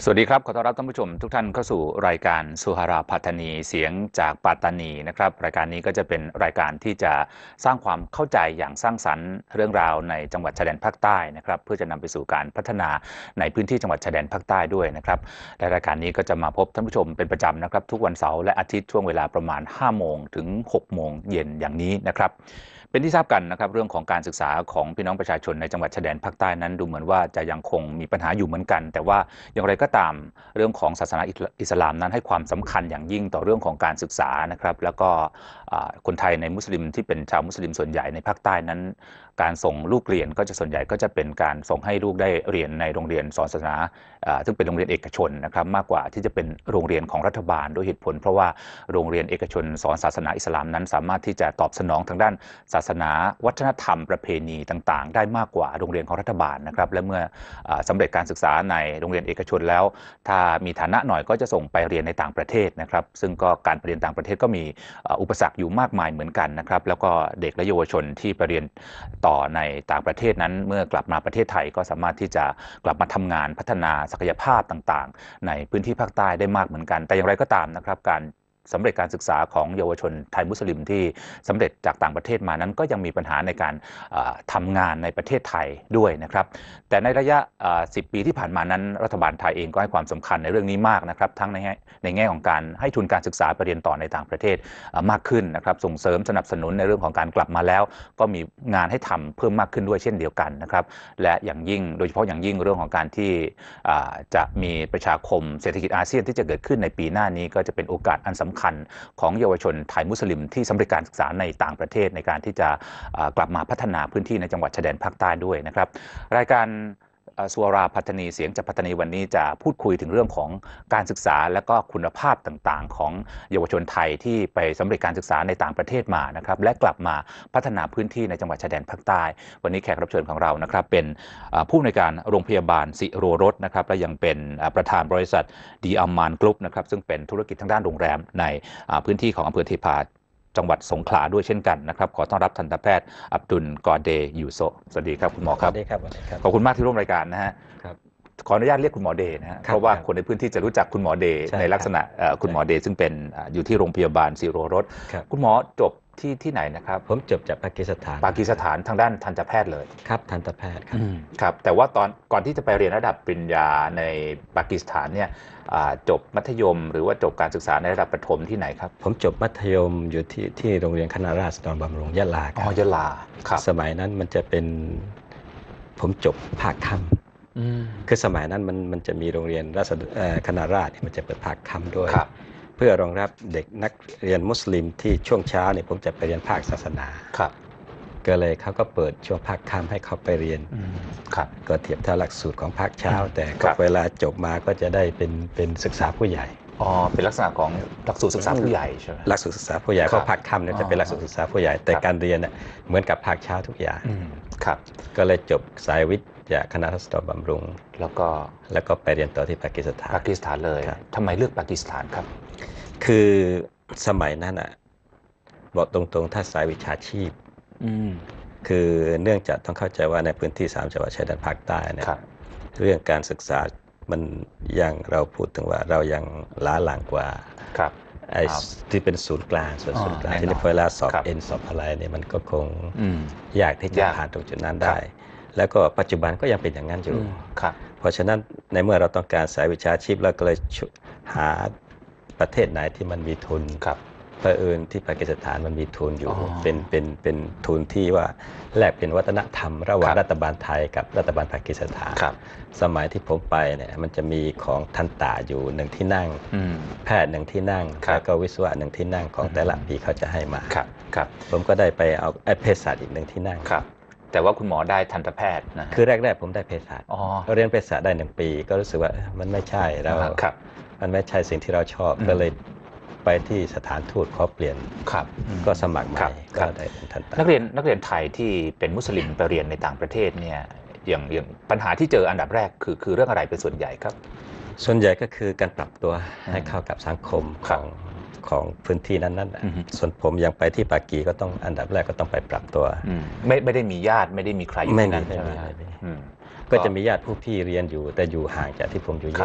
สวัสดีครับขอต้อนรับท่านผู้ชมทุกท่านเข้าสู่รายการสุหราปัตตานีเสียงจากปัตตานีนะครับรายการนี้ก็จะเป็นรายการที่จะสร้างความเข้าใจอย่างสร้างสรรค์เรื่องราวในจังหวัดชายแดนภาคใต้นะครับเพื่อจะนำไปสู่การพัฒนาในพื้นที่จังหวัดชายแดนภาคใต้ด้วยนะครับและรายการนี้ก็จะมาพบท่านผู้ชมเป็นประจำนะครับทุกวันเสาร์และอาทิตย์ช่วงเวลาประมาณ5โมงถึง6โมงเย็นอย่างนี้นะครับเป็นที่ทราบกันนะครับเรื่องของการศึกษาของพี่น้องประชาชนในจังหวัดชายแดนภาคใต้นั้นดูเหมือนว่าจะยังคงมีปัญหาอยู่เหมือนกันแต่ว่าอย่างไรก็ตามเรื่องของศาสนาอิสลามนั้นให้ความสำคัญอย่างยิ่งต่อเรื่องของการศึกษานะครับแล้วก็คนไทยในมุสลิมที่เป็นชาวมุสลิมส่วนใหญ่ในภาคใต้นั้นการส่งลูกเรียนก็จะส่วนใหญ่ก็จะเป็นการส่งให้ลูกได้เรียนในโรงเรียนสอนศาสนาซึ่งเป็นโรงเรียนเอกชนนะครับมากกว่าที่จะเป็นโรงเรียนของรัฐบาลด้วยเหตุผลเพราะว่าโรงเรียนเอกชนสอนศาสนาอิสลามนั้นสามารถที่จะตอบสนองทางด้านศาสนาวัฒนธรรมประเพณีต่างๆได้มากกว่าโรงเรียนของรัฐบาลนะครับและเมื่อสำเร็จการศึกษาในโรงเรียนเอกชนแล้วถ้ามีฐานะหน่อยก็จะส่งไปเรียนในต่างประเทศนะครับซึ่งก็การไปเรียนต่างประเทศก็มีอุปสรรคอยู่มากมายเหมือนกันนะครับแล้วก็เด็กและเยาวชนที่ไปเรียนต่อในต่างประเทศนั้นเมื่อกลับมาประเทศไทยก็สามารถที่จะกลับมาทำงานพัฒนาศักยภาพต่างๆในพื้นที่ภาคใต้ได้มากเหมือนกันแต่อย่างไรก็ตามนะครับการสำเร็จการศึกษาของเยาวชนไทยมุสลิมที่สำเร็จจากต่างประเทศมานั้นก็ยังมีปัญหาในการทำงานในประเทศไทยด้วยนะครับแต่ในระยะ10 ปีที่ผ่านมานั้นรัฐบาลไทยเองก็ให้ความสำคัญในเรื่องนี้มากนะครับทั้งในแง่ของการให้ทุนการศึกษาไปเรียนต่อในต่างประเทศมากขึ้นนะครับส่งเสริมสนับสนุนในเรื่องของการกลับมาแล้วก็มีงานให้ทำเพิ่มมากขึ้นด้วยเช่นเดียวกันนะครับและอย่างยิ่งโดยเฉพาะอย่างยิ่งเรื่องของการที่จะมีประชาคมเศรษฐกิจอาเซียนที่จะเกิดขึ้นในปีหน้านี้ก็จะเป็นโอกาสอันสำคัญของเยาวชนไทยมุสลิมที่สำเร็จการศึกษาในต่างประเทศในการที่จะกลับมาพัฒนาพื้นที่ในจังหวัดชายแดนภาคใต้ด้วยนะครับรายการสุราปัตตานีเสียงจากปัตตานีวันนี้จะพูดคุยถึงเรื่องของการศึกษาและก็คุณภาพต่างๆของเยาวชนไทยที่ไปสำเร็จการศึกษาในต่างประเทศมานะครับและกลับมาพัฒนาพื้นที่ในจังหวัดชายแดนภาคใต้วันนี้แขกรับเชิญของเรานะครับเป็นผู้อำนวยการโรงพยาบาลสิโรรสนะครับและยังเป็นประธานบริษัทดีอัมมานกรุ๊ปนะครับซึ่งเป็นธุรกิจทางด้านโรงแรมในพื้นที่ของอำเภอเทพาจังหวัดสงขลาด้วยเช่นกันนะครับขอต้อนรับทันตแพทย์อับดุลกอเดย์ยูโซสวัสดีครับคุณหมอครับสวัสดีครับขอบคุณมากที่ร่วมรายการนะฮะครับขออนุญาตเรียกคุณหมอเดย์นะฮะเพราะว่าคนในพื้นที่จะรู้จักคุณหมอเดย์ในลักษณะคุณหมอเดย์ซึ่งเป็นอยู่ที่โรงพยาบาลสิโรรสคุณหมอจบที่ไหนนะครับผมจบจากปากีสถานทางด้านทันตแพทย์เลยครับทันตแพทย์ครับแต่ว่าก่อนที่จะไปเรียนระดับปริญญาในปากีสถานเนี่ยจบมัธยมหรือว่าจบการศึกษาในระดับประถมที่ไหนครับผมจบมัธยมอยู่ที่โรงเรียนคณะราษฎรบำรุงยะลาครับยะลาครับสมัยนั้นมันจะเป็นผมจบภาคค่ำคือสมัยนั้นมันจะมีโรงเรียนคณะราษฎรมันจะเปิดภาคค่ำด้วยเพื่อรองรับเด็กนักเรียนมุสลิมที่ช่วงเช้าเนี่ยผมจะไปเรียนภาคศาสนาครับก็เลยเขาก็เปิดช่วงภาคค่ำให้เขาไปเรียนครับก็เทียบเท่าหลักสูตรของภาคเช้าแต่เวลาจบมาก็จะได้เป็นศึกษาผู้ใหญ่เป็นลักษณะของหลักสูตรศึกษาผู้ใหญ่ใช่ไหมหลักสูตรศึกษาผู้ใหญ่เพราะภาคค่ำเนี่ยจะเป็นหลักสูตรศึกษาผู้ใหญ่แต่การเรียนเนี่ยเหมือนกับภาคเช้าทุกอย่างครับก็เลยจบสายวิทย์จากคณะราษฎรบำรุงแล้วก็ไปเรียนต่อที่ปากีสถานเลยทำไมเลือกปากีสถานครับคือสมัยนั้นอ่ะบอกตรงๆถ้าสายวิชาชีพคือเนื่องจากต้องเข้าใจว่าในพื้นที่3จังหวัดชายแดนภาคใต้เนี่ยเรื่องการศึกษามันยังเราพูดถึงว่าเรายังล้าหลังกว่าไอ้ที่เป็นศูนย์กลางส่วนศูนย์กลางที่นี่พอเวลาสอบสอบอะไรเนี่ยมันก็คงยากที่จะผ่านตรงจุดนั้นได้แล้วก็ปัจจุบันก็ยังเป็นอย่างนั้นอยู่เพราะฉะนั้นในเมื่อเราต้องการสายวิชาชีพเราก็เลยหาประเทศไหนที่มันมีทุนเผอิญที่ปากีสถานมันมีทุนอยู่เป็นทุนที่ว่าแลกเป็นวัฒนธรรมระหว่างรัฐบาลไทยกับรัฐบาลปากีสถานสมัยที่ผมไปเนี่ยมันจะมีของทันตะอยู่1ที่นั่งแพทย์1ที่นั่งแล้วก็วิศวะ1ที่นั่งของแต่ละปีเขาจะให้มาผมก็ได้ไปเอาเภสัชอีก1ที่นั่งแต่ว่าคุณหมอได้ทันตแพทย์นะคือแรกๆผมได้เภสัชเรียนเภสัชได้1ปีก็รู้สึกว่ามันไม่ใช่แล้วมันไม่ใช่สิ่งที่เราชอบก็เลยไปที่สถานทูตขอเปลี่ยนก็สมัครใหม่ก็ได้เป็นทันตะนักเรียนไทยที่เป็นมุสลิมไปเรียนในต่างประเทศเนี่ยอย่างปัญหาที่เจออันดับแรกคือเรื่องอะไรเป็นส่วนใหญ่ครับส่วนใหญ่ก็คือการปรับตัวให้เข้ากับสังคมของพื้นที่นั้นๆส่วนผมยังไปที่ปากีก็ต้องอันดับแรกก็ต้องไปปรับตัวไม่ได้มีญาติไม่ได้มีใครอยู่ที่นั่นใช่ไหมก็จะมีญาติผู้พี่เรียนอยู่แต่อยู่ห่างจากที่ผมอยู่เยอะ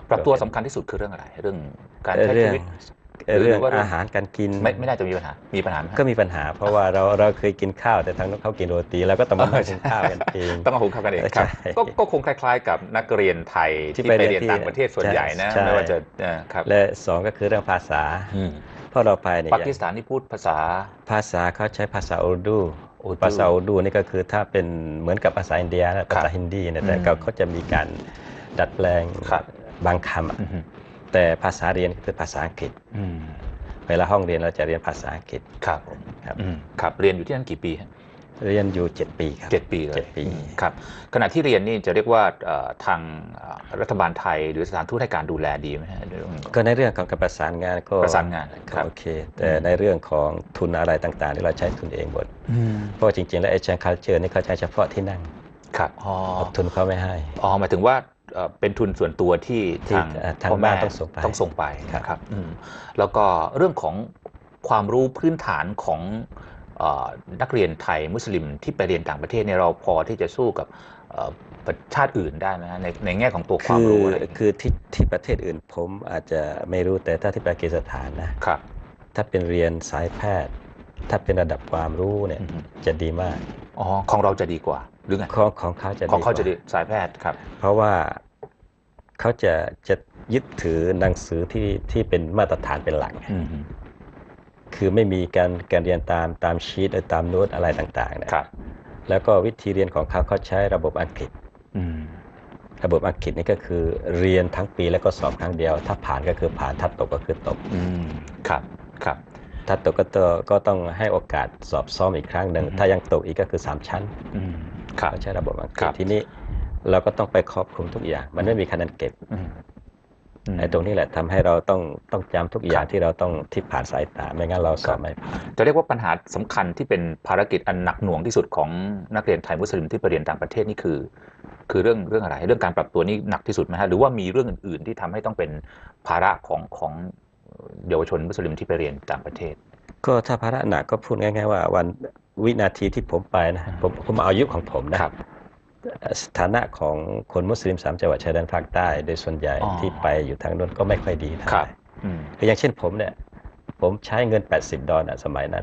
ปรับตัวสำคัญที่สุดคือเรื่องอะไรเรื่องการใช้ชีวิตเรื่องอาหารการกินไม่น่าจะมีปัญหาไหมก็มีปัญหาเพราะว่าเราเคยกินข้าวแต่ทางนู้นเขากินโรตีแล้วก็ต้องมาหุงข้าวกันเองต้องมาหุงข้าวกันเองครับก็คงคล้ายๆกับนักเรียนไทยที่ไปเรียนต่างประเทศส่วนใหญ่นะไม่ว่าจะครับและ2ก็คือเรื่องภาษาเพราะเราไปเนี่ยปากีสถานนี่พูดภาษาเขาใช้ภาษาอูรดูภาษาอูรดูนี่ก็คือถ้าเป็นเหมือนกับภาษาอินเดียภาษาฮินดีเนี่ยแต่เขาจะมีการดัดแปลงบางคำแต่ภาษาเรียนคือภาษาอังกฤษเวลาห้องเรียนเราจะเรียนภาษาอังกฤษครับผมครับเรียนอยู่ที่นั่นกี่ปีเรียนอยู่7 ปีครับ 7 ปีเลยครับขณะที่เรียนนี่จะเรียกว่าทางรัฐบาลไทยหรือสถานทูตให้การดูแลดีไหมฮะก็ในเรื่องของการประสานงานก็ประสานงานโอเคแต่ในเรื่องของทุนอะไรต่างๆที่เราใช้ทุนเองหมดเพราะจริงๆแล้ว Asian Culture นี่เขาใช้เฉพาะที่นั่งครับทุนเขาไม่ให้หมายถึงว่าเป็นทุนส่วนตัวที่ทางบ้านต้องส่งไปครับแล้วก็เรื่องของความรู้พื้นฐานของนักเรียนไทยมุสลิมที่ไปเรียนต่างประเทศเนี่ยเราพอที่จะสู้กับชาติอื่นได้ไหมฮะในแง่ของตัวความรู้อะไรคือที่ประเทศอื่นผมอาจจะไม่รู้แต่ถ้าที่ปากีสถานนะครับถ้าเป็นเรียนสายแพทย์ถ้าเป็นระดับความรู้เนี่ยจะดีมากของเราจะดีกว่าหรือไงของเขาจะดีสายแพทย์ครับเพราะว่าเขาจะยึดถือหนังสือที่เป็นมาตรฐานเป็นหลักคือไม่มีการเรียนตามชีตหรือตามโน้ตอะไรต่างๆนะครับแล้วก็วิธีเรียนของเขาใช้ระบบอังกฤษระบบอังกฤษนี่ก็คือเรียนทั้งปีแล้วก็สอบครั้งเดียวถ้าผ่านก็คือผ่านถ้าตกก็คือตกครับถ้าตกก็ต้องให้โอกาสสอบซ้อมอีกครั้งหนึ่งถ้ายังตกอีกก็คือ3 ชั้นใช้ระบบอังกฤษทีนี้เราก็ต้องไปครอบคลุมทุกอย่างมันไม่มีคะแนนเก็บไอ้ตรงนี้แหละทำให้เราต้องจำทุกอย่างที่เราต้องที่ผ่านสายตาไม่งั้นเราสอบไม่ผ่านจะเรียกว่าปัญหาสำคัญที่เป็นภารกิจอันหนักหน่วงที่สุดของนักเรียนไทยมุสลิมที่ไปเรียนต่างประเทศนี่คือเรื่องอะไรเรื่องการปรับตัวนี่หนักที่สุดไหมฮะหรือว่ามีเรื่องอื่นๆที่ทำให้ต้องเป็นภาระของเยาวชนมุสลิมที่ไปเรียนต่างประเทศก็ถ้าภาระหนักก็พูดง่ายๆว่าวินาทีที่ผมไปนะผมเอาอายุของผมนะสถานะของคนมุสลิม3 จังหวัดชายแดนภาคใต้โดยส่วนใหญ่ที่ไปอยู่ทางโน้นก็ไม่ค่อยดีเท่าไหร่คืออย่างเช่นผมเนี่ยผมใช้เงิน$80สมัยนั้น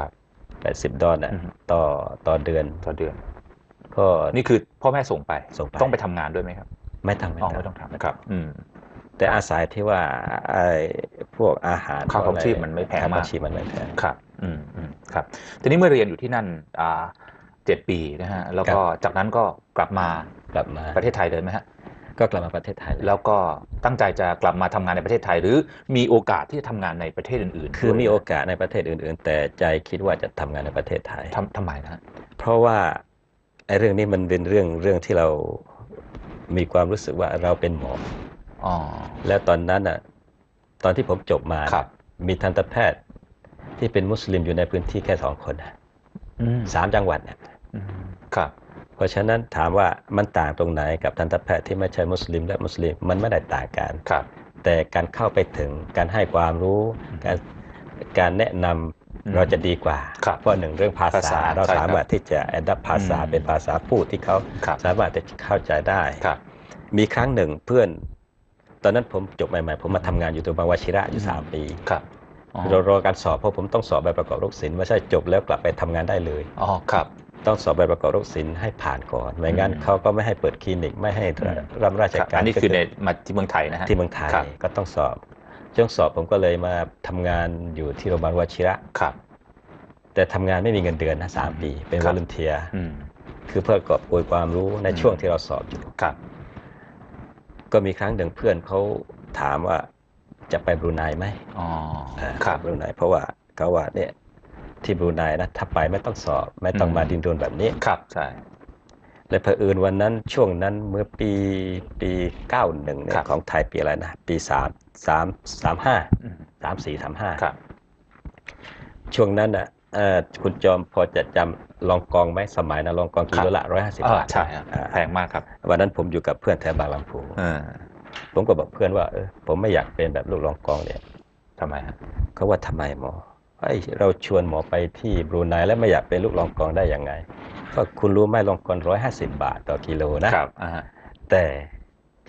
$80ต่อเดือนก็นี่คือพ่อแม่ส่งไปต้องไปทำงานด้วยไหมครับไม่ต้องทำครับแต่อาศัยที่ว่าพวกอาหารค่าครองชีพมันไม่แพงมากครับครับทีนี้เมื่อเรียนอยู่ที่นั่น7 ปีนะฮะแล้วก็จากนั้นก็กลับมาประเทศไทยเลยไหมฮะก็กลับมาประเทศไทยแล้วก็ตั้งใจจะกลับมาทำงานในประเทศไทยหรือมีโอกาสที่จะทำงานในประเทศอื่นๆคือมีโอกาสในประเทศอื่นๆแต่ใจคิดว่าจะทำงานในประเทศไทยทำไมนะเพราะว่าไอ้เรื่องนี้มันเป็นเรื่องที่เรามีความรู้สึกว่าเราเป็นหมอแล้วตอนนั้นอ่ะตอนที่ผมจบมามีทันตแพทย์ที่เป็นมุสลิมอยู่ในพื้นที่แค่2 คน3 จังหวัดเนี่ยเพราะฉะนั้นถามว่ามันต่างตรงไหนกับทันตแพทย์ที่ไม่ใช่มุสลิมและมุสลิมมันไม่ได้ต่างกันแต่การเข้าไปถึงการให้ความรู้การแนะนำเราจะดีกว่าเพราะ1 เรื่องภาษาเราสามารถที่จะแอดดับภาษาเป็นภาษาพูดที่เขาสามารถจะเข้าใจได้มีครั้งหนึ่งเพื่อนตอนนั้นผมจบใหม่ๆผมมาทำงานอยู่ตัวบางวชิระอยู่3 ปีรอการสอบเพราะผมต้องสอบใบประกอบโรคศิลป์ไม่ใช่จบแล้วกลับไปทำงานได้เลยต้องสอบใบประกอบโรคศิลป์ให้ผ่านก่อนไม่งั้นเขาก็ไม่ให้เปิดคลินิกไม่ให้รับราชการอันนี้คือมาที่เมืองไทยนะฮะที่เมืองไทยก็ต้องสอบช่วงสอบผมก็เลยมาทำงานอยู่ที่โรงพยาบาลวชิระแต่ทำงานไม่มีเงินเดือนนะ3 ปีเป็นวอลันเทียร์คือเพื่อกอบโกยความรู้ในช่วงที่เราสอบอยู่ก็มีครั้งหนึ่งเพื่อนเขาถามว่าจะไปบรูไนไหมบรูไนเพราะว่าเขาว่าเนี่ยที่บรูไนนะถ้าไปไม่ต้องสอบไม่ต้องมาดินโดนแบบนี้ใช่และเผอิญวันนั้นช่วงนั้นเมื่อปี91เนี่ยของไทยปีอะไรนะปี3435ช่วงนั้นน่ะคุณจอมพอจะจำลองกองไหมสมัยนะลองกองกิโลละ150 บาทใช่แพงมากครับวันนั้นผมอยู่กับเพื่อนแถวบางลำพูผมก็บอกเพื่อนว่าผมไม่อยากเป็นแบบลูกลองกองเนี่ยทำไมฮะเขาว่าทำไมหมอเราชวนหมอไปที่บรูไนแล้วไม่อยากเป็นลูกลองกองได้ยังไงก็คุณรู้ไหมลองกอง150 บาทต่อกิโลนะครับแต่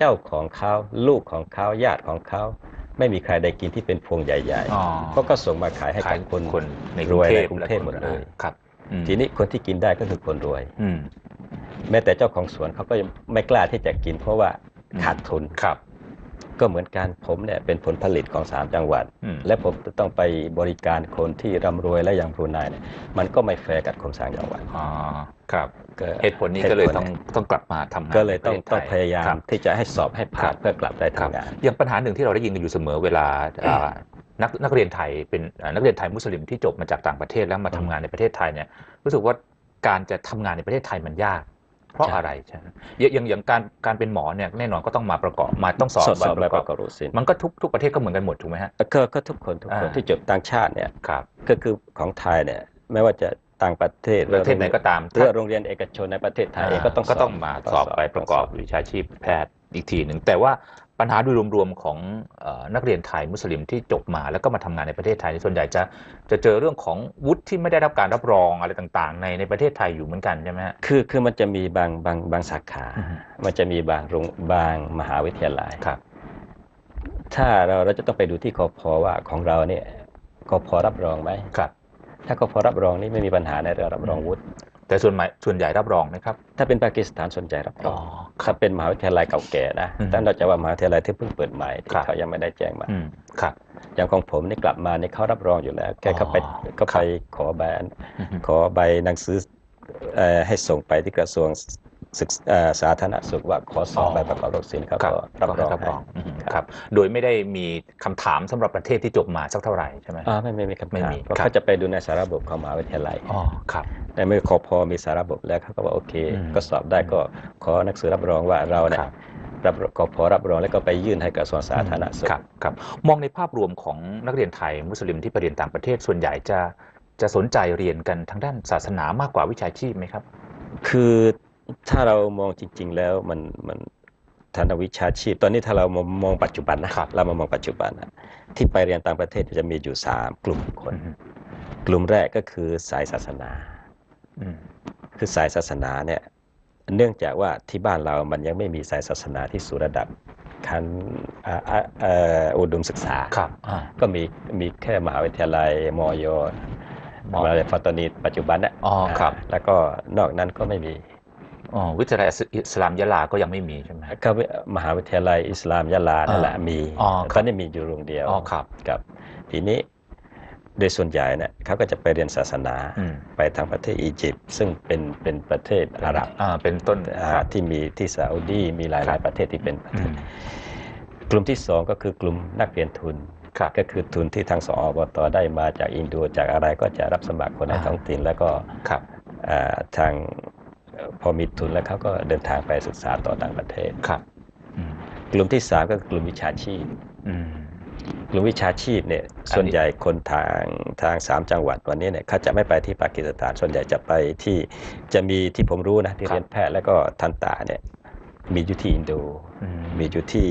เจ้าของเขาลูกของเขาญาติของเขาไม่มีใครได้กินที่เป็นพวงใหญ่ๆเพราะก็ส่งมาขายให้กับคนในรวยในกกรุรุงงเทเทพพหมดเลยครับทีนี้คนที่กินได้ก็คือคนรวย แม้แต่เจ้าของสวนเขาก็ไม่กล้าที่จะกินเพราะว่าขาดทุนครับก็เหมือนกันผมเนี่ยเป็นผลผลิตของ3จังหวัดและผมต้องไปบริการคนที่ร่ำรวยและอย่างบรูไนเนี่ยมันก็ไม่แฟร์กับคน3จังหวัดครับเหตุผลนี้ก็เลยต้องกลับมาทำงานก็เลยต้องพยายามที่จะให้สอบให้ผ่านเพื่อกลับได้ทำงานอย่างปัญหาหนึ่งที่เราได้ยินกันอยู่เสมอเวลานักเรียนไทยเป็นนักเรียนไทยมุสลิมที่จบมาจากต่างประเทศแล้วมาทำงานในประเทศไทยเนี่ยรู้สึกว่าการจะทำงานในประเทศไทยมันยากเพราะอะไรใช่ไหมอย่างการเป็นหมอเนี่ยแน่นอนก็ต้องมาประกอบมาต้องสอบใบประกอบมันก็ทุกประเทศก็เหมือนกันหมดถูกไหมฮะก็ทุกคนที่จบต่างชาติเนี่ยก็คือของไทยเนี่ยไม่ว่าจะต่างประเทศไหนก็ตามหรือโรงเรียนเอกชนในประเทศไทยเองก็ต้องมาสอบไปประกอบวิชาชีพแพทย์อีกทีหนึ่งแต่ว่าปัญหาโดยรวมๆของนักเรียนไทยมุสลิมที่จบมาแล้วก็มาทำงานในประเทศไทยส่วนใหญ่จะเจอเรื่องของวุฒิที่ไม่ได้รับการรับรองอะไรต่างๆในประเทศไทยอยู่เหมือนกันใช่ไหมฮะคือมันจะมีบางสาขามันจะมีบางมหาวิทยาลัยครับถ้าเราจะต้องไปดูที่คพ.ว่าของเราเนี่ยคพ.รับรองไหมครับถ้าคพ.รับรองนี่ไม่มีปัญหาในเรื่องรับรองวุฒิแต่ส่วนใหญ่รับรองไหมครับถ้าเป็นปากีสถานส่วนใหญ่รับรองถ้าเป็นมหาวิทยาลัยเก่าแก่นะแต่เราจะว่ามหาวิทยาลัยที่เพิ่งเปิดใหม่ที่เขายังไม่ได้แจ้งมาครับอย่างของผมนี่กลับมาเนี่ยเขารับรองอยู่แล้วแค่เขาไปขอใบหนังสือให้ส่งไปที่กระทรวงสาธารณสุขว่าขอสอบใบประกอบวัคซีนเขาก็รับรองครับโดยไม่ได้มีคำถามสำหรับประเทศที่จบมาสักเท่าไหร่ใช่ไหมไม่มีคำถามเพราะเขาจะไปดูในสารระบบของมหาวิทยาลัยครับแต่เมื่อคพ.มีสารระบบแล้วเขาก็บอกโอเคก็สอบได้ก็ขอหนังสือรับรองว่าเราเนี่ยคพ.รับรองแล้วก็ไปยื่นให้กระทรวงสาธารณสุขครับมองในภาพรวมของนักเรียนไทยมุสลิมที่ไปเรียนต่างประเทศส่วนใหญ่จะสนใจเรียนกันทางด้านศาสนามากกว่าวิชาชีพไหมครับคือถ้าเรามองจริงๆแล้วมันทางวิชาชีพตอนนี้ถ้าเรามองปัจจุบันนะเรามามองปัจจุบันที่ไปเรียนต่างประเทศจะมีอยู่3กลุ่มคนกลุ่มแรกก็คือสายศาสนาคือสายศาสนาเนี่ยเนื่องจากว่าที่บ้านเรามันยังไม่มีสายศาสนาที่สู่ระดับขั้นอุดมศึกษาก็มีแค่มหาวิทยาลัยมย.มหาวิทยาลัยฟัตตานีปัจจุบันเนี่ยแล้วก็นอกนั้นก็ไม่มีวิทยาลัยอิสลามยะลาก็ยังไม่มีใช่ไหมก็มหาวิทยาลัยอิสลามยะลานั่นแหละมีตอนนี้มีอยู่โรงเดียวครับทีนี้โดยส่วนใหญ่เนี่ยเขาก็จะไปเรียนศาสนาไปทางประเทศอียิปต์ซึ่งเป็นประเทศอาหรับเป็นต้นที่มีที่ซาอุดีมีหลายประเทศที่เป็นประเทศกลุ่มที่2ก็คือกลุ่มนักเรียนทุนก็คือทุนที่ทางสอบต.ได้มาจากอินโดจากอะไรก็จะรับสมัครคนในท้องถิ่นแล้วก็ทางพอมีทุนแล้วเขาก็เดินทางไปศึกษาต่อต่างประเทศกลุ่มที่3ก็คือกลุ่มวิชาชีพกลุ่มวิชาชีพเนี่ยส่วนใหญ่คนทาง3จังหวัดวันนี้เนี่ยเขาจะไม่ไปที่ปากีสถานส่วนใหญ่จะไปที่จะมีที่ผมรู้นะที่เรียนแพทย์แล้วก็ทันตะเนี่ยมีอยู่ที่อินโดมีอยู่ที่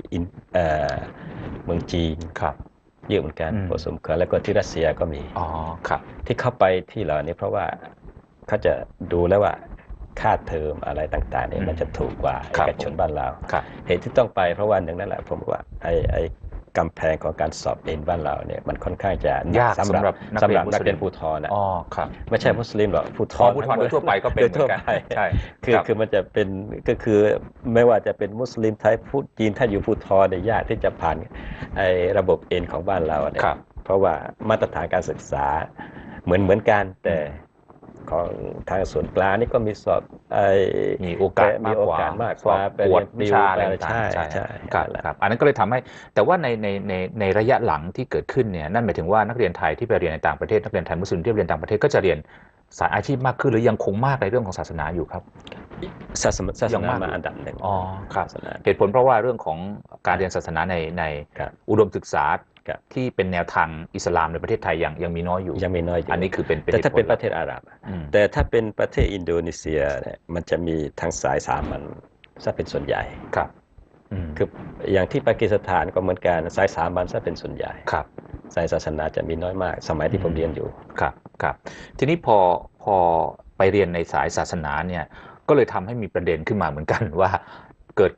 เมืองจีนเยอะเหมือนกันพอสมควรแล้วก็ที่รัสเซียก็มีที่เข้าไปที่เหล่านี้เพราะว่าเขาจะดูแล้วว่าค่าเทอมอะไรต่างๆเนี่ยมันจะถูกกว่าเอกชนบ้านเราเหตุที่ต้องไปเพราะว่าหนึ่งนั่นแหละผมว่าไอ้กำแพงของการสอบเอ็นบ้านเราเนี่ยมันค่อนข้างจะยากสำหรับนักเรียนภูธรไม่ใช่มุสลิมหรอกภูธรโดยทั่วไปก็เป็นเหมือนกันใช่คือมันจะเป็นก็คือไม่ว่าจะเป็นมุสลิมไทยพุทธจีนถ้าอยู่ภูธรเนี่ยยากที่จะผ่านไอ้ระบบเอ็นของบ้านเราเนี่ยเพราะว่ามาตรฐานการศึกษาเหมือนกันแต่ของทางส่วนกลางนี่ก็มีสอบมีโอกาสมากกว่าปวดวิชาอะไรต่างๆใช่ครับอันนั้นก็เลยทำให้แต่ว่าในระยะหลังที่เกิดขึ้นเนี่ยนั่นหมายถึงว่านักเรียนไทยที่ไปเรียนในต่างประเทศนักเรียนไทยมุสลิมที่เรียนต่างประเทศก็จะเรียนสายอาชีพมากขึ้นหรือยังคงมากในเรื่องของศาสนาอยู่ครับศาสนามาอันดับหนึ่งครับเหตุผลเพราะว่าเรื่องของการเรียนศาสนาในอุดมศึกษาที่เป็นแนวทางอิสลามในประเทศไทยยังมีน้อยอยู่อันนี้คือเป็นแต่ถ้าเป็นประเทศอาหรับแต่ถ้าเป็นประเทศอินโดนีเซียเนี่ยมันจะมีทางสายสามัญซะเป็นส่วนใหญ่คืออย่างที่ปากีสถานก็เหมือนกันสายสามัญซะเป็นส่วนใหญ่สายศาสนาจะมีน้อยมากสมัยที่ผมเรียนอยู่ครับทีนี้พอไปเรียนในสายศาสนาเนี่ยก็เลยทำให้มีประเด็นขึ้นมาเหมือนกันว่าเกิดความ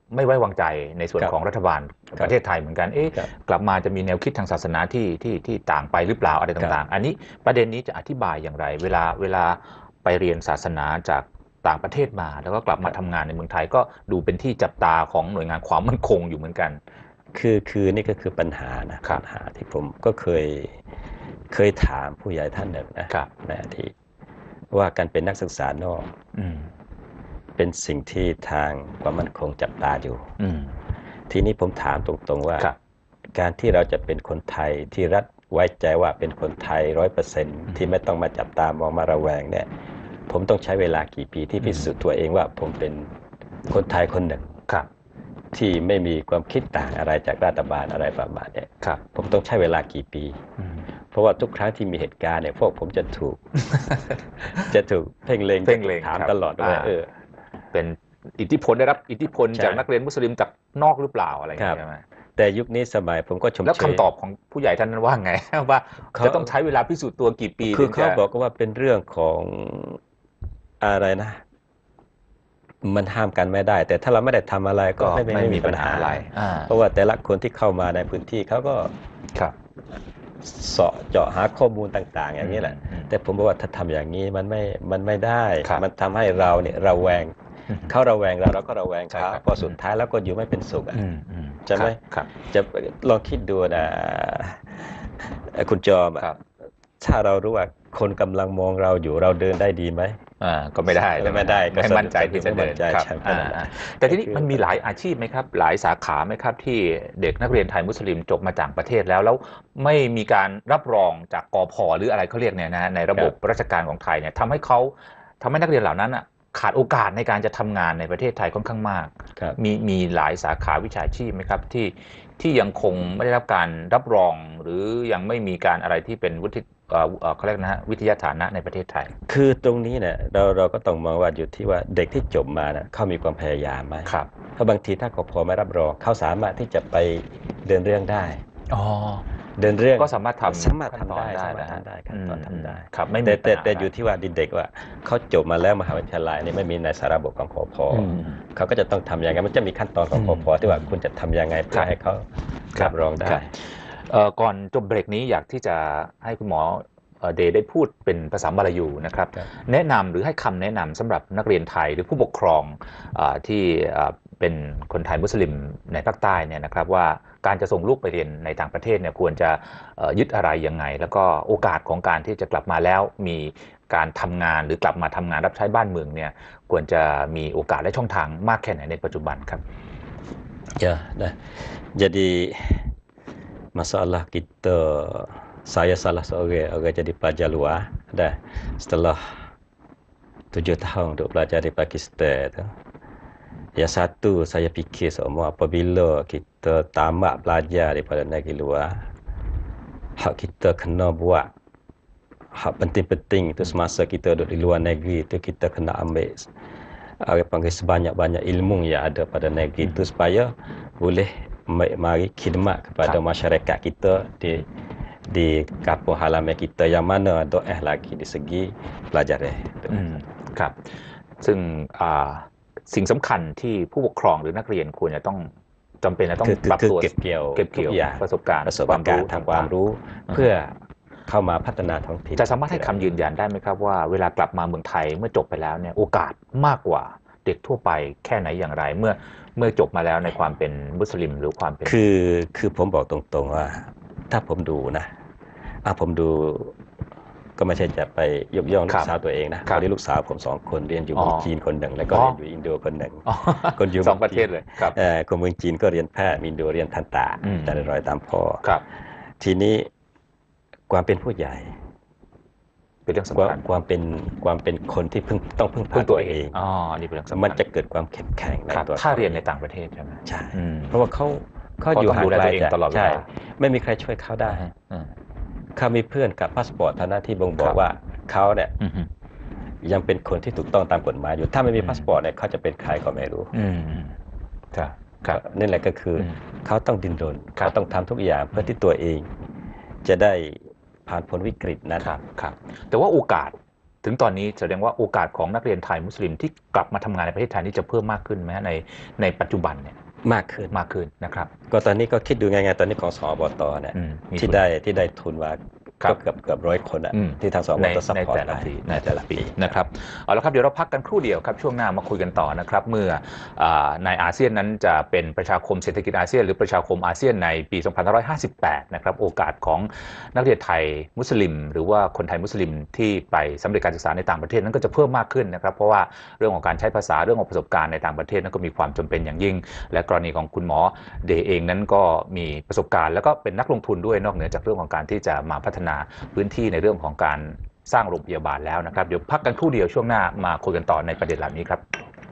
ไม่ไว้วางใจในส่วนของรัฐบาลประเทศไทยเหมือนกันกลับมาจะมีแนวคิดทางศาสนาที่ต่างไปหรือเปล่าอะไรต่างๆอันนี้ประเด็นนี้จะอธิบายอย่างไรเวลาไปเรียนศาสนาจากต่างประเทศมาแล้วก็กลับมาทำงานในเมืองไทยก็ดูเป็นที่จับตาของหน่วยงานความมั่นคงอยู่เหมือนกันคือนี่ก็คือปัญหานะปัญหาที่ผมก็เคยถามผู้ใหญ่ท่านหนึ่งนะในอดีตว่าการเป็นนักศึกษานอกเป็นสิ่งที่ทางความมั่นคงจับตาอยู่ทีนี้ผมถามตรงๆว่าการที่เราจะเป็นคนไทยที่รัฐไว้ใจว่าเป็นคนไทย 100% ที่ไม่ต้องมาจับตามองมาระแวงเนี่ยผมต้องใช้เวลากี่ปีที่พิสูจน์ตัวเองว่าผมเป็นคนไทยคนหนึ่งที่ไม่มีความคิดต่างอะไรจากรัฐบาลอะไรประมาณนี้ผมต้องใช้เวลากี่ปีเพราะว่าทุกครั้งที่มีเหตุการณ์เนี่ยพวกผมจะถูกเพ่งเล็งถามตลอดว่าเป็นอิทธิพลได้รับอิทธิพลจากนักเรียนมุสลิมจากนอกหรือเปล่าอะไรอย่างเงี้ยใช่ไหมแต่ยุคนี้สมัยผมก็ชมเชยแล้วคำตอบของผู้ใหญ่ท่านนั้นว่าไงว่าจะต้องใช้เวลาพิสูจน์ตัวกี่ปีคือเขาบอกว่าเป็นเรื่องของอะไรนะมันห้ามกันไม่ได้แต่ถ้าเราไม่ได้ทำอะไรก็ไม่มีปัญหาอะไรเพราะว่าแต่ละคนที่เข้ามาในพื้นที่เขาก็เสาะเจาะหาข้อมูลต่างๆอย่างนี้แหละแต่ผมบอกว่าถ้าทำอย่างนี้มันไม่ได้มันทำให้เราเนี่ยระแวงเขาระแวงเราก็ระแวงเขาพอสุดท้ายแล้วก็อยู่ไม่เป็นสุขใช่ไหมจะลองคิดดูนะคุณจอมถ้าเรารู้ว่าคนกำลังมองเราอยู่เราเดินได้ดีไหมก็ไม่ได้ไม่มั่นใจที่จะเดินแต่ที่นี้มันมีหลายอาชีพไหมครับหลายสาขาไหมครับที่เด็กนักเรียนไทยมุสลิมจบมาจากประเทศแล้วไม่มีการรับรองจากกพ.หรืออะไรเขาเรียกเนี่ยนะในระบบราชการของไทยเนี่ยทำให้นักเรียนเหล่านั้นขาดโอกาสในการจะทำงานในประเทศไทยค่อนข้างมากมีหลายสาขาวิชาชีพไหมครับที่ยังคงไม่ได้รับการรับรองหรือยังไม่มีการอะไรที่เป็นเขาเรียกนะฮะวิทยาฐานะในประเทศไทยคือตรงนี้เนี่ยเราก็ต้องมองว่าอยู่ที่ว่าเด็กที่จบมาเนี่ยเขามีความพยายามไหมเพราะบางทีถ้ากพ.ไม่รับรองเขาสามารถที่จะไปเดินเรื่องได้เดินเรื่องก็สามารถทำได้ขั้นตอนทำได้ครับแต่อยู่ที่ว่าเด็กว่าเขาจบมาแล้วมหาวิทยาลัยนี่ไม่มีในสาระบบของกพ.เขาก็จะต้องทำยังไงมันจะมีขั้นตอนของกพ.ที่ว่าคุณจะทำยังไงเพื่อให้เขารับรองได้ก่อนจบเบรกนี้อยากที่จะให้คุณหมอเดย์ได้พูดเป็นภาษามลายูนะครับแนะนำหรือให้คำแนะนำสำหรับนักเรียนไทยหรือผู้ปกครองที่เป็นคนไทยมุสลิมในภาคใต้เนี่ยนะครับว่าการจะส่งลูกไปเรียนในต่างประเทศเนี่ยควรจะยึดอะไรยังไงแล้วก็โอกาสของการที่จะกลับมาแล้วมีการทำงานหรือกลับมาทำงานรับใช้บ้านเมืองเนี่ยควรจะมีโอกาสและช่องทางมากแค่ไหนในปัจจุบันครับ jadi masalah kita saya salah seorang jadi pelajar luar dah setelah 7 tahun duk belajar di Pakistan tu. Yang satu saya fikir semua apabila kita tamat belajar daripada negeri luar, hak kita kena buat hak penting-penting itu semasa kita duduk di luar negeri itu kita kena ambil panggil sebanyak-banyak ilmu yang ada pada negeri itu supaya boleh mari khidmat kepada masyarakat kita di kampung halaman kita yang mana doa lagi di segi pelajaran ครับซึ่งสิ่งสำคัญที่ผู้ปกครองหรือนักเรียนควรจะต้องจำเป็นจะต้องปรับตัวเก็บเกี่ยวประสบการณ์ทางความรู้เพื่อเข้ามาพัฒนาท้องถิ่นจะสามารถให้คำยืนยันได้ไหมครับว่าเวลากลับมาเมืองไทยเมื่อจบไปแล้วเนี่ยโอกาสมากกว่าเด็กทั่วไปแค่ไหนอย่างไรเมื่อจบมาแล้วในความเป็นมุสลิมหรือความเป็นคือผมบอกตรงๆว่าถ้าผมดูนะผมดูก็ไม่ใช่จะไปยกย่องลูกสาวตัวเองนะตอนนี้ลูกสาวผม2 คนเรียนอยู่เมืองจีนคนหนึ่งแล้วก็เรียนอยู่อินโดคนหนึ่งคนอยู่2 ประเทศเลยครับคนเมืองจีนก็เรียนแพทย์อินโดเรียนทันตะแต่รอยตามพ่อทีนี้ความเป็นผู้ใหญ่เป็นเรื่องสำคัญความเป็นคนที่ต้องพึ่งพาตัวเองนี่เป็นเรื่องสำคัญมันจะเกิดความเข้มแข็งในตัวถ้าเรียนในต่างประเทศใช่ไหมใช่เพราะว่าเขาอยู่ห่างไกลตลอดเวลาไม่มีใครช่วยเขาได้เขามีเพื่อนกับพาสปอร์ตเท่านั้นที่บ่งบอกว่าเขาเนี่ยยังเป็นคนที่ถูกต้องตามกฎหมายอยู่ถ้าไม่มีพาสปอร์ตเนี่ยเขาจะเป็นใครก็ไม่รู้นี่แหละก็คือเขาต้องดิ้นรนเขาต้องทำทุกอย่างเพื่อที่ตัวเองจะได้ผ่านพ้นวิกฤตนะครับแต่ว่าโอกาสถึงตอนนี้แสดงว่าโอกาสของนักเรียนไทยมุสลิมที่กลับมาทำงานในประเทศไทยนี่จะเพิ่มมากขึ้นไหมในปัจจุบันเนี่ยมากขึ้นนะครับก็ตอนนี้ก็คิดดูไงตอนนี้ของสอบตเนี่ยที่ได้ทุนมาก็เกือบ100 คนที่ทางสอบตซัพพอร์ตในแต่ละปีนะครับเอาละครับเดี๋ยวเราพักกันครู่เดียวครับช่วงหน้ามาคุยกันต่อนะครับเมื่อในอาเซียนนั้นจะเป็นประชาคมเศรษฐกิจอาเซียนหรือประชาคมอาเซียนในปี2558นะครับโอกาสของนักเรียนไทยมุสลิมหรือว่าคนไทยมุสลิมที่ไปสำเร็จการศึกษาในต่างประเทศนั้นก็จะเพิ่มมากขึ้นนะครับเพราะว่าเรื่องของการใช้ภาษาเรื่องของประสบการณ์ในต่างประเทศนั้นก็มีความจำเป็นอย่างยิ่งและกรณีของคุณหมอเดย์เองนั้นก็มีประสบการณ์แล้วก็เป็นนักลงทุนด้วยนอกเหนือจากเรื่องของการที่จะมาพัฒนาพื้นที่ในเรื่องของการสร้างโรงพยาบาลแล้วนะครับเดี๋ยวพักกันครู่เดียวช่วงหน้ามาคุยกันต่อในประเด็นเหล่านี้ครับ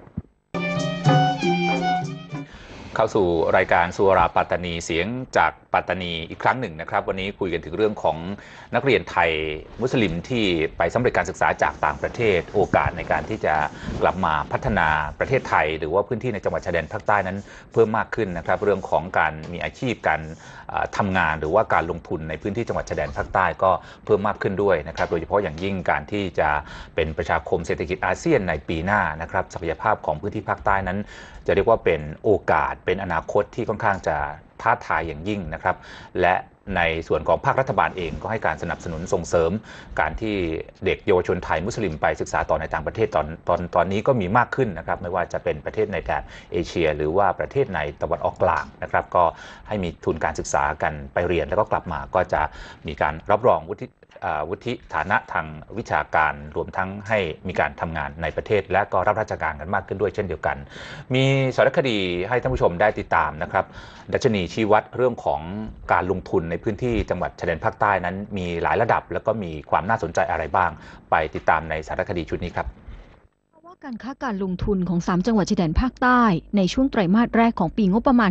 เข้าสู่รายการสุราปัตตานีเสียงจากปัตตานีอีกครั้งหนึ่งนะครับวันนี้คุยกันถึงเรื่องของนักเรียนไทยมุสลิมที่ไปสำเร็จการศึกษาจากต่างประเทศโอกาสในการที่จะกลับมาพัฒนาประเทศไทยหรือว่าพื้นที่ในจังหวัดชายแดนภาคใต้นั้นเพิ่มมากขึ้นนะครับเรื่องของการมีอาชีพการทำงานหรือว่าการลงทุนในพื้นที่จังหวัดชายแดนภาคใต้ก็เพิ่มมากขึ้นด้วยนะครับโดยเฉพาะอย่างยิ่งการที่จะเป็นประชาคมเศรษฐกิจอาเซียนในปีหน้านะครับศักยภาพของพื้นที่ภาคใต้นั้นจะเรียกว่าเป็นโอกาสเป็นอนาคตที่ค่อนข้างจะท้าทายอย่างยิ่งนะครับและในส่วนของภาครัฐบาลเองก็ให้การสนับสนุนส่งเสริมการที่เด็กเยาวชนไทยมุสลิมไปศึกษาต่อในต่างประเทศตอนนี้ก็มีมากขึ้นนะครับไม่ว่าจะเป็นประเทศในแถบเอเชียหรือว่าประเทศในตะวันออกกลางนะครับก็ให้มีทุนการศึกษากันไปเรียนแล้วก็กลับมาก็จะมีการรับรองวุฒิฐานะทางวิชาการรวมทั้งให้มีการทำงานในประเทศและก็รับราชการกันมากขึ้นด้วยเช่นเดียวกันมีสารคดีให้ท่านผู้ชมได้ติดตามนะครับดัชนีชี้วัดเรื่องของการลงทุนในพื้นที่จังหวัดชายแดนภาคใต้นั้นมีหลายระดับแล้วก็มีความน่าสนใจอะไรบ้างไปติดตามในสารคดีชุดนี้ครับการค้าการลงทุนของ3จังหวัดชายแดนภาคใต้ในช่วงไตรมาสแรกของปีงบประมาณ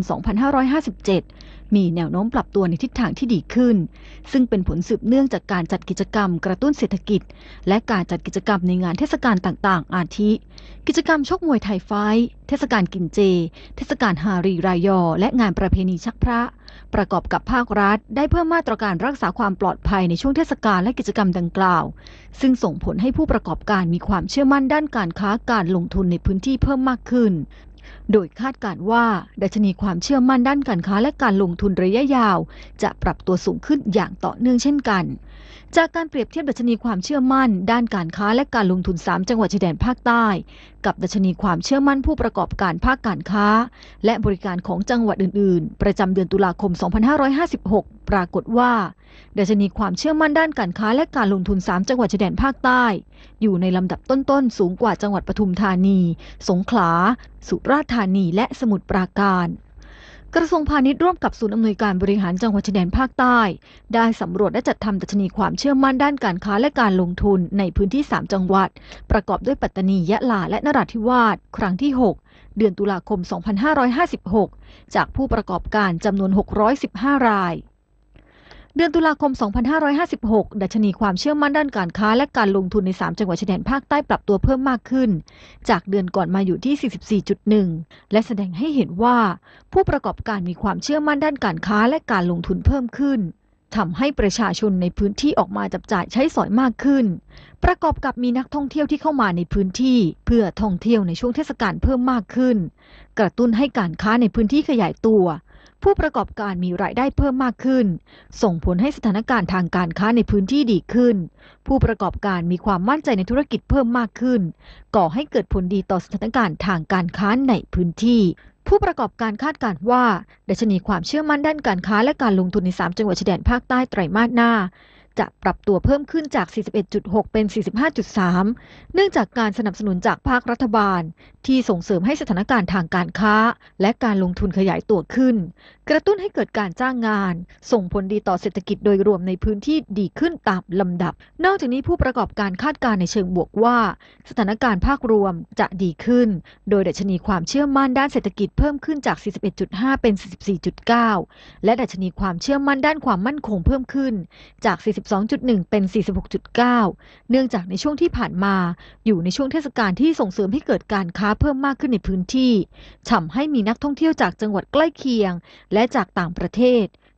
2557 มีแนวโน้มปรับตัวในทิศทางที่ดีขึ้นซึ่งเป็นผลสืบเนื่องจากการจัดกิจกรรมกระตุ้นเศรษฐกิจและการจัดกิจกรรมในงานเทศกาลต่างๆอาทิกิจกรรมชกมวยไทยไฟท์เทศกาลกินเจเทศกาลฮารีรายอและงานประเพณีชักพระประกอบกับภาครัฐได้เพิ่มมาตรการรักษาความปลอดภัยในช่วงเทศกาลและกิจกรรมดังกล่าวซึ่งส่งผลให้ผู้ประกอบการมีความเชื่อมั่นด้านการค้าการลงทุนในพื้นที่เพิ่มมากขึ้นโดยคาดการณ์ว่าดัชนีความเชื่อมั่นด้านการค้าและการลงทุนระยะยาวจะปรับตัวสูงขึ้นอย่างต่อเนื่องเช่นกันจากการเปรียบเทียบดัชนีความเชื่อมั่นด้านการค้าและการลงทุน3จังหวัดชายแดนภาคใต้กับดัชนีความเชื่อมั่นผู้ประกอบการภาคการค้าและบริการของจังหวัดอื่นๆประจำเดือนตุลาคม 2556 ปรากฏว่าดัชนีความเชื่อมั่นด้านการค้าและการลงทุน3จังหวัดชายแดนภาคใต้อยู่ในลำดับต้นๆสูงกว่าจังหวัดปทุมธานีสงขลาสุราษฎร์ธานีและสมุทรปราการกระทรวงพาณิชย์ร่วมกับศูนย์อำนวยการบริหารจังหวัดชายแดนภาคใต้ได้สำรวจและจัดทำดัชนีความเชื่อมั่นด้านการค้าและการลงทุนในพื้นที่3จังหวัดประกอบด้วยปัตตานียะลาและนราธิวาสครั้งที่6เดือนตุลาคม 2556จากผู้ประกอบการจำนวน615รายเดือนตุลาคม 2556 ดัชนีความเชื่อมั่นด้านการค้าและการลงทุนใน3จังหวัดชายแดนภาคใต้ปรับตัวเพิ่มมากขึ้นจากเดือนก่อนมาอยู่ที่ 44.1 และแสดงให้เห็นว่าผู้ประกอบการมีความเชื่อมั่นด้านการค้าและการลงทุนเพิ่มขึ้นทำให้ประชาชนในพื้นที่ออกมาจับจ่ายใช้สอยมากขึ้นประกอบกับมีนักท่องเที่ยวที่เข้ามาในพื้นที่เพื่อท่องเที่ยวในช่วงเทศกาลเพิ่มมากขึ้นกระตุ้นให้การค้าในพื้นที่ขยายตัวผู้ประกอบการมีรายได้เพิ่มมากขึ้นส่งผลให้สถานการณ์ทางการค้าในพื้นที่ดีขึ้นผู้ประกอบการมีความมั่นใจในธุรกิจเพิ่มมากขึ้นก่อให้เกิดผลดีต่อสถานการณ์ทางการค้าในพื้นที่ผู้ประกอบการคาดการณ์ว่าดัชนีความเชื่อมั่นด้านการค้าและการลงทุนใน3จังหวัดชายแดนภาคใต้ไตรมาสหน้าจะปรับตัวเพิ่มขึ้นจาก 41.6 เป็น 45.3 เนื่องจากการสนับสนุนจากภาครัฐบาลที่ส่งเสริมให้สถานการณ์ทางการค้าและการลงทุนขยายตัวขึ้นกระตุ้นให้เกิดการจ้างงานส่งผลดีต่อเศรษฐกิจโดยรวมในพื้นที่ดีขึ้นตามลำดับนอกจากนี้ผู้ประกอบการคาดการณ์ในเชิงบวกว่าสถานการณ์ภาครวมจะดีขึ้นโดยดัชนีความเชื่อมั่นด้านเศรษฐกิจเพิ่มขึ้นจาก 41.5 เป็น 44.9 และดัชนีความเชื่อมั่นด้านความมั่นคงเพิ่มขึ้นจาก 42.1 เป็น 46.9 เนื่องจากในช่วงที่ผ่านมาอยู่ในช่วงเทศกาลที่ส่งเสริมให้เกิดการค้าเพิ่มมากขึ้นในพื้นที่ทำให้มีนักท่องเที่ยวจากจังหวัดใกล้เคียงและจากต่างประเทศ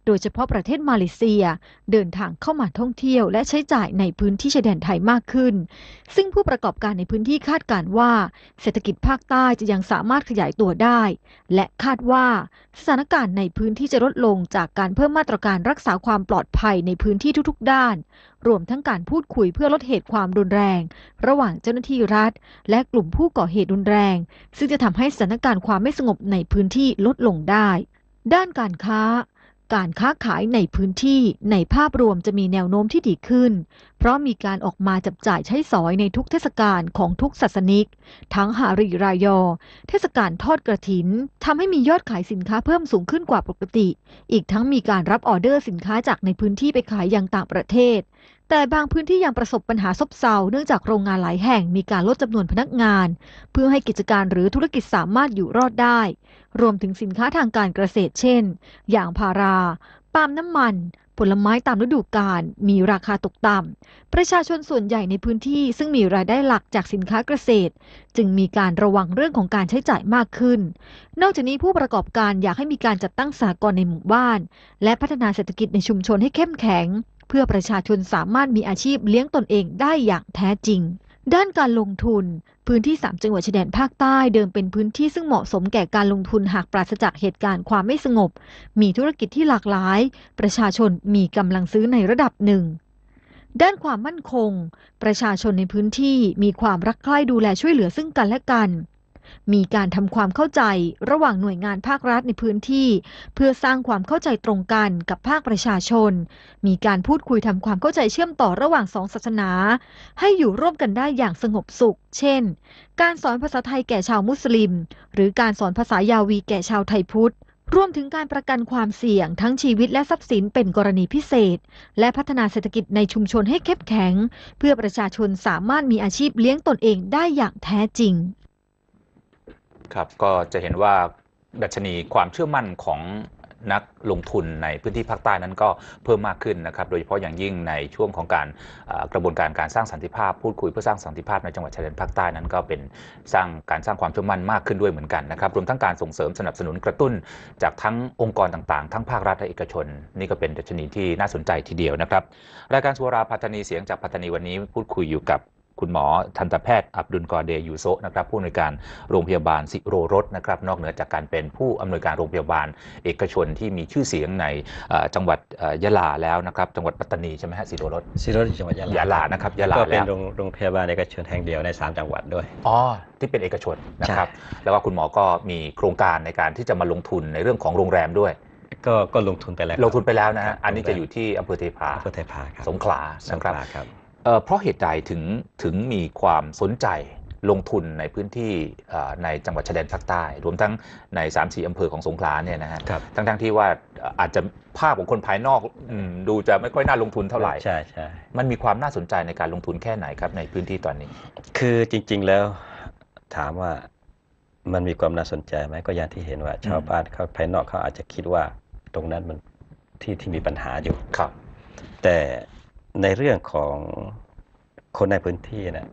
โดยเฉพาะประเทศมาเลเซียเดินทางเข้ามาท่องเที่ยวและใช้จ่ายในพื้นที่ชายแดนไทยมากขึ้นซึ่งผู้ประกอบการในพื้นที่คาดการณ์ว่าเศรษฐกิจภาคใต้จะยังสามารถขยายตัวได้และคาดว่าสถานการณ์ในพื้นที่จะลดลงจากการเพิ่มมาตรการรักษาความปลอดภัยในพื้นที่ทุกๆด้านรวมทั้งการพูดคุยเพื่อลดเหตุความรุนแรงระหว่างเจ้าหน้าที่รัฐและกลุ่มผู้ก่อเหตุรุนแรงซึ่งจะทำให้สถานการณ์ความไม่สงบในพื้นที่ลดลงได้ด้านการค้าขายในพื้นที่ในภาพรวมจะมีแนวโน้มที่ดีขึ้นเพราะมีการออกมาจับจ่ายใช้สอยในทุกเทศกาลของทุกศาสนิกทั้งหาริรายอเทศกาลทอดกฐินทำให้มียอดขายสินค้าเพิ่มสูงขึ้นกว่าปกติอีกทั้งมีการรับออเดอร์สินค้าจากในพื้นที่ไปขายยังต่างประเทศแต่บางพื้นที่ยังประสบปัญหาซบเซาเนื่องจากโรงงานหลายแห่งมีการลดจำนวนพนักงานเพื่อให้กิจการหรือธุรกิจสามารถอยู่รอดได้รวมถึงสินค้าทางการเกษตรเช่นยางพาราปาล์มน้ำมันผลไม้ตามฤดูกาลมีราคาตกต่ำประชาชนส่วนใหญ่ในพื้นที่ซึ่งมีรายได้หลักจากสินค้าเกษตรจึงมีการระวังเรื่องของการใช้จ่ายมากขึ้นนอกจากนี้ผู้ประกอบการอยากให้มีการจัดตั้งสหกรณ์ในหมู่บ้านและพัฒนาเศรษฐกิจในชุมชนให้เข้มแข็งเพื่อประชาชนสามารถมีอาชีพเลี้ยงตนเองได้อย่างแท้จริงด้านการลงทุนพื้นที่3จังหวัดชายแดนภาคใต้เดิมเป็นพื้นที่ซึ่งเหมาะสมแก่การลงทุนหากปราศจากเหตุการณ์ความไม่สงบมีธุรกิจที่หลากหลายประชาชนมีกำลังซื้อในระดับหนึ่งด้านความมั่นคงประชาชนในพื้นที่มีความรักใคร่ดูแลช่วยเหลือซึ่งกันและกันมีการทำความเข้าใจระหว่างหน่วยงานภาครัฐในพื้นที่เพื่อสร้างความเข้าใจตรงกันกับภาคประชาชนมีการพูดคุยทำความเข้าใจเชื่อมต่อระหว่าง2ศาสนาให้อยู่ร่วมกันได้อย่างสงบสุขเช่นการสอนภาษาไทยแก่ชาวมุสลิมหรือการสอนภาษายาวีแก่ชาวไทยพุทธรวมถึงการประกันความเสี่ยงทั้งชีวิตและทรัพย์สินเป็นกรณีพิเศษและพัฒนาเศรษฐกิจในชุมชนให้เข้มแข็งเพื่อประชาชนสามารถมีอาชีพเลี้ยงตนเองได้อย่างแท้จริงครับก็จะเห็นว่าดัชนีความเชื่อมั่นของนักลงทุนในพื้นที่ภาคใต้นั้นก็เพิ่มมากขึ้นนะครับโดยเฉพาะอย่างยิ่งในช่วงของการกระบวนการสร้างสันติภาพพูดคุยเพื่อสร้างสันติภาพในจังหวัดชายแดนภาคใต้นั้นก็เป็นการสร้างความเชื่อมั่นมากขึ้นด้วยเหมือนกันนะครับรวมทั้งการส่งเสริมสนับสนุนกระตุ้นจากทั้งองค์กรต่างๆทั้งภาครัฐและเอกชนนี่ก็เป็นดัชนีที่น่าสนใจทีเดียวนะครับรายการสุราปัตตานีเสียงจากปัตตานีวันนี้พูดคุยอยู่กับคุณหมอทันตแพทย์อับดุลกอเดย์ยูโซนะครับผู้อำนวยการโรงพยาบาลสิโรรสนะครับนอกเหนือจากการเป็นผู้อำนวยการโรงพยาบาลเอกชนที่มีชื่อเสียงในจังหวัดยะลาแล้วนะครับจังหวัดปัตตานีใช่ไหมฮะสิโรรสจังหวัดยะลานะครับยะลาก็เป็นโรงพยาบาลเอกชนแห่งเดียวใน3จังหวัดด้วยอ๋อที่เป็นเอกชนนะครับแล้วก็คุณหมอก็มีโครงการในการที่จะมาลงทุนในเรื่องของโรงแรมด้วยก็ลงทุนไปแล้วนะฮะอันนี้จะอยู่ที่อำเภอเทพาสงขลานะครับเพราะเหตุใดถึงมีความสนใจลงทุนในพื้นที่ในจังหวัดชายแดนภาคใต้รวมทั้งใน 3-4 อำเภอของสงขลาเนี่ยนะฮะทั้งที่ว่าอาจจะภาพของคนภายนอกดูจะไม่ค่อยน่าลงทุนเท่าไหร่ใช่มันมีความน่าสนใจในการลงทุนแค่ไหนครับในพื้นที่ตอนนี้คือจริงๆแล้วถามว่ามันมีความน่าสนใจไหมก็อย่างที่เห็นว่าชาวบ้านเขาภายนอกเขาอาจจะคิดว่าตรงนั้นมันที่มีปัญหาอยู่ครับแต่ในเรื่องของคนในพื้นที่เนี่ย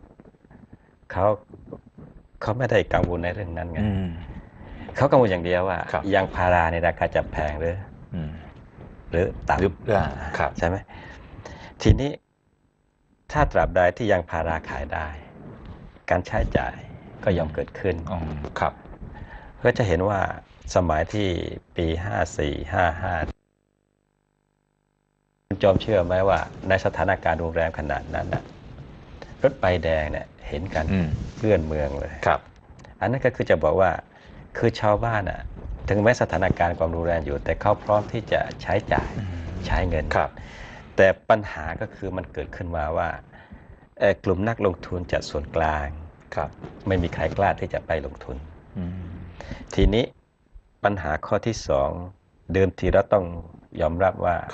เขาไม่ได้กังวลในเรื่องนั้นไงเขากังวลอย่างเดียวว่ายางพาราในราคาจะแพงหรือต่ำใช่ไหมทีนี้ถ้าตราบใดที่ยางพาราขายได้การใช้จ่ายก็ย่อมเกิดขึ้นครับก็จะเห็นว่าสมัยที่ปี54-55จอมเชื่อไหมว่าในสถานการณ์โรงแรมขนาดนั้นนะรถใบแดงเนี่ยเห็นกันเลื่อนเมืองเลยครับอันนั้นก็คือจะบอกว่าคือชาวบ้านอ่ะถึงแม้สถานการณ์ความรุนแรงอยู่แต่เขาพร้อมที่จะใช้จ่ายใช้เงินครับแต่ปัญหาก็คือมันเกิดขึ้นมาว่ากลุ่มนักลงทุนจากส่วนกลางครับไม่มีใครกล้าที่จะไปลงทุนทีนี้ปัญหาข้อที่2เดิมทีเราต้องยอมรับว่า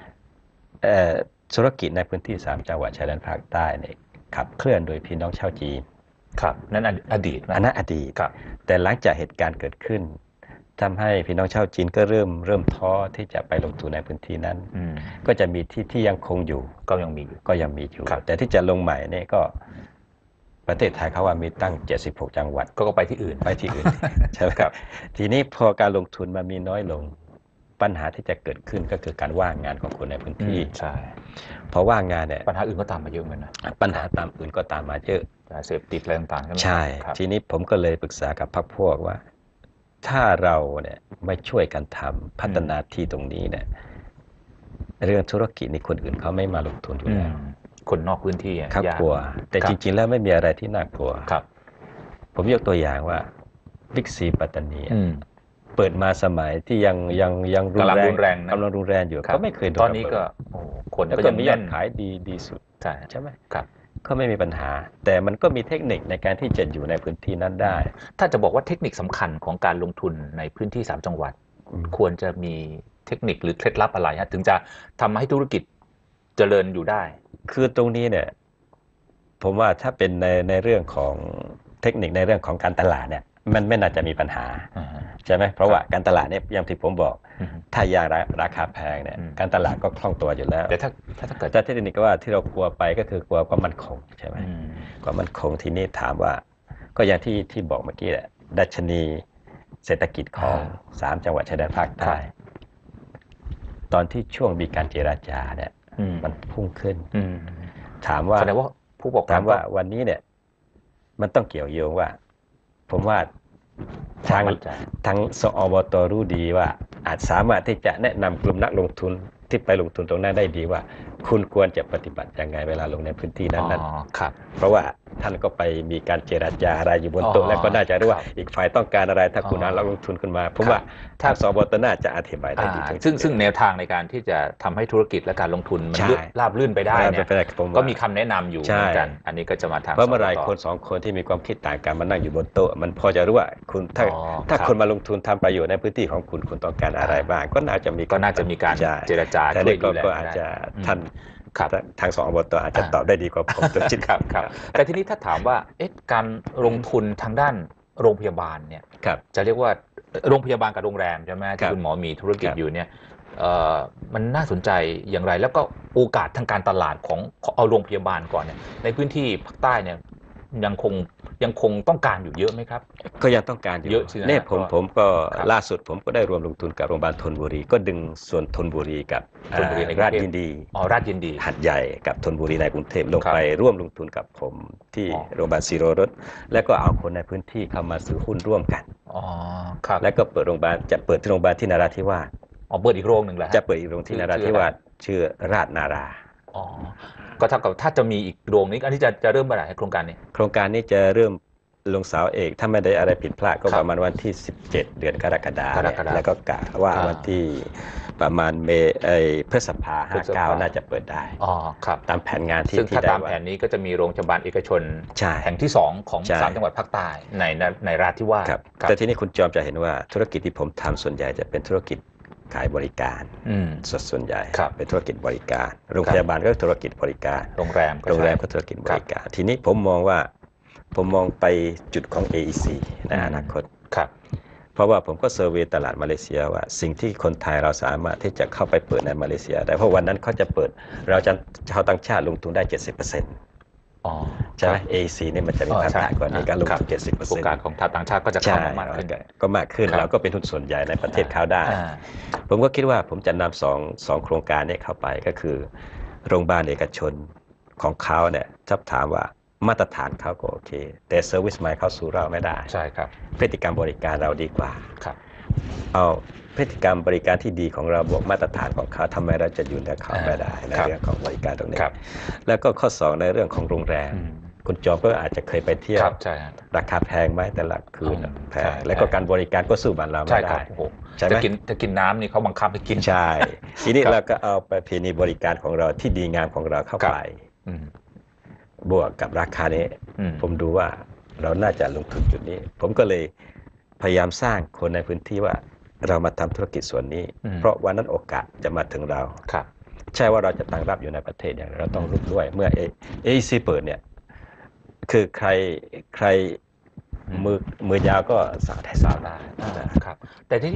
ธุรกิจในพื้นที่3จังหวัดชายแดนภาคใต้เนี่ยขับเคลื่อนโดยพี่น้องชาวจีนครับนั่นอดีตอันนั้นอดีตแต่หลังจากเหตุการณ์เกิดขึ้นทำให้พี่น้องชาวจีนก็เริ่มท้อที่จะไปลงทุนในพื้นที่นั้นก็จะมีที่ยังคงอยู่ก็ยังมีอยู่แต่ที่จะลงใหม่เนี่ยก็ประเทศไทยเขาว่ามีตั้ง76จังหวัดก็ไปที่อื่นใช่ไหมครับทีนี้พอการลงทุนมันมีน้อยลงปัญหาที่จะเกิดขึ้นก็คือการว่างงานของคนในพื้นที่ใช่พอว่างงานเนี่ยปัญหาอื่นก็ตามมาเยอะเหมือนกันนะปัญหาตามอื่นก็ตามมาเยอะเสพติดอะไรต่างๆใช่ไหมใช่ทีนี้ผมก็เลยปรึกษากับพรรคพวกว่าถ้าเราเนี่ยไม่ช่วยกันทำพัฒนาที่ตรงนี้เนี่ยเรื่องธุรกิจนี่คนอื่นเขาไม่มาลงทุนอยู่แล้วคนนอกพื้นที่ครับกลัวแต่จริงๆแล้วไม่มีอะไรที่น่ากลัวครับผมยกตัวอย่างว่าบิ๊กซีปัตตานีเปิดมาสมัยที่ยังรุนแรงกำลังรุนแรงอยู่ก็ไม่เคยโดนตอนนี้ก็คนก็ยังมียอดขายดีสุดใช่ไหมครับก็ไม่มีปัญหาแต่มันก็มีเทคนิคในการที่จะอยู่ในพื้นที่นั้นได้ถ้าจะบอกว่าเทคนิคสำคัญของการลงทุนในพื้นที่3จังหวัดควรจะมีเทคนิคหรือเคล็ดลับอะไรฮะถึงจะทำให้ธุรกิจเจริญอยู่ได้คือตรงนี้เนี่ยผมว่าถ้าเป็นในเรื่องของเทคนิคในเรื่องของการตลาดเนี่ยมันไม่น่าจะมีปัญหาใช่ไหมเพราะว่าการตลาดเนี่ยอย่างที่ผมบอกถ้ายางราคาแพงเนี่ยการตลาดก็คล่องตัวอยู่แล้วแต่ถ้าเกิดเทคนิคก็ว่าที่เรากลัวไปก็คือกลัวความมั่นคงใช่ไหมความมั่นคงทีนี้ถามว่าก็อย่างที่บอกเมื่อกี้แหละดัชนีเศรษฐกิจของ3จังหวัดชายแดนภาคใต้ตอนที่ช่วงมีการเจรจาเนี่ยมันพุ่งขึ้นถามว่าแสดงว่าผู้ประกอบการถามว่าวันนี้เนี่ยมันต้องเกี่ยวโยงว่าผมว่าทางสอบต.รู้ดีว่าอาจสามารถที่จะแนะนำกลุ่มนักลงทุนที่ไปลงทุนตรงนั้นได้ดีว่าคุณควรจะปฏิบัติยังไงเวลาลงในพื้นที่นั้นๆเพราะว่าท่านก็ไปมีการเจรจาอะไรอยู่บนโต๊ะแล้วก็น่าจะรู้ว่าอีกฝ่ายต้องการอะไรถ้าคุณนั้นลงทุนขึ้นมาผมว่าทางสอบต.น่าจะอธิบายได้ดีซึ่งแนวทางในการที่จะทำให้ธุรกิจและการลงทุนมันราบรื่นไปได้เนี่ยก็มีคำแนะนำอยู่เหมือนกันอันนี้ก็จะมาทางเพราะเมื่อไรคน2คนที่มีความคิดต่างกันมานั่งอยู่บนโต๊ะมันพอจะรู้ว่าคุณถ้าคนมาลงทุนทำประโยชน์ในพื้นที่ของคุณต้องการอะไรบ้างก็น่าจะมีการเจรจาช่วยดูแลก็อาจจะท่านทางสอบต.อาจจะตอบได้ดีกว่าผมตัวจริงครับแต่ทีนี้ถ้าถามว่าการลงทุนทางด้านโรงพยาบาลเนี่ยจะเรียกว่าโรงพยาบาลกับโรงแรมใช่ไหมที่คุณหมอมีธุรกิจอยู่เนี่ยมันน่าสนใจอย่างไรแล้วก็โอกาสทางการตลาดของเอาโรงพยาบาลก่อนเนี่ยในพื้นที่ภาคใต้เนี่ยยังคงต้องการอยู่เยอะไหมครับก็ยังต้องการเยอะเนี่ยผมก็ล่าสุดผมก็ได้รวมลงทุนกับโรงพยาบาลธนบุรีก็ดึงส่วนธนบุรีกับราชยินดีหัดใหญ่กับธนบุรีในกรุงเทพลงไปร่วมลงทุนกับผมที่โรงพยาบาลศิโรรสแล้วก็เอาคนในพื้นที่เข้ามาซื้อหุ้นร่วมกันแล้วก็เปิดโรงพยาบาลจะเปิดที่โรงพยาบาลที่นราธิวาสเปิดอีกโรงหนึ่งแหละจะเปิดอีกโรงที่นราธิวาสชื่อราชนาราก็เท่ากับถ้าจะมีอีกโรงนี้อันนี้จะเริ่มเมื่อไหร่โครงการนี้จะเริ่มลงเสาเอกถ้าไม่ได้อะไรผิดพลาดก็ประมาณวันที่17เดือนกรกฎาคมแล้วก็กะว่าวันที่ประมาณพฤษภาคม59น่าจะเปิดได้ครับตามแผนงานที่ซึ่งถ้าตามแผนนี้ก็จะมีโรงพยาบาลเอกชนแห่งที่2ของ3จังหวัดภาคใต้ในราชธิวาสแต่ที่นี่คุณจอมจะเห็นว่าธุรกิจที่ผมทำส่วนใหญ่จะเป็นธุรกิจขายบริการส่วนใหญ่เป็นธุรกิจบริการโรงพยาบาลก็ธุรกิจบริการโรงแรมก็ธุรกิจบริการทีนี้ผมมองไปจุดของ AEC ในอนาคตเพราะว่าผมก็เซอร์เวย์ตลาดมาเลเซียว่าสิ่งที่คนไทยเราสามารถที่จะเข้าไปเปิดในมาเลเซียได้เพราะวันนั้นเขาจะเปิดเราจะชาวต่างชาติลงทุนได้ 70%ใช่ไหม AEC นี่มันจะมีมาตรฐานกว่าในการลงทุน 70% โอกาสของชาวต่างชาติก็จะเข้ามามากขึ้นเราก็เป็นหุ้นส่วนใหญ่ในประเทศเขาได้ผมก็คิดว่าผมจะนำสองโครงการนี้เข้าไปก็คือโรงพยาบาลเอกชนของเขาเนี่ยจะถามว่ามาตรฐานเขาก็โอเคแต่เซอร์วิสใหม่เขาสู่เราไม่ได้ใช่ครับพฤติกรรมบริการเราดีกว่าครับเอาพฤติกรรมบริการที่ดีของเราบวกมาตรฐานของเขาทำไมเราจะอยู่ในเขาไม่ได้ในเรื่องของบริการตรงนี้แล้วก็ข้อ2ในเรื่องของโรงแรมคุณจอมก็อาจจะเคยไปเที่ยวราคาแพงไหมแต่ละคืนแพงแล้วก็การบริการก็สู้บ้านเราไม่ได้ใช่ไหมจะกินน้ำนี่เขาบังคับให้กินใช่ทีนี้เราก็เอาประเพณีบริการของเราที่ดีงามของเราเข้าไปบวกกับราคานี้ผมดูว่าเราน่าจะลงทุนจุดนี้ผมก็เลยพยายามสร้างคนในพื้นที่ว่าเรามาทำธุรกิจส่วนนี้เพราะวันนั้นโอกาสจะมาถึงเราใช่ว่าเราจะตั้งรับอยู่ในประเทศอย่างเราต้องรู้ด้วยเมื่อ AEC เปิดเนี่ยคือใครมือยาวก็สาวได้ครับแต่ที่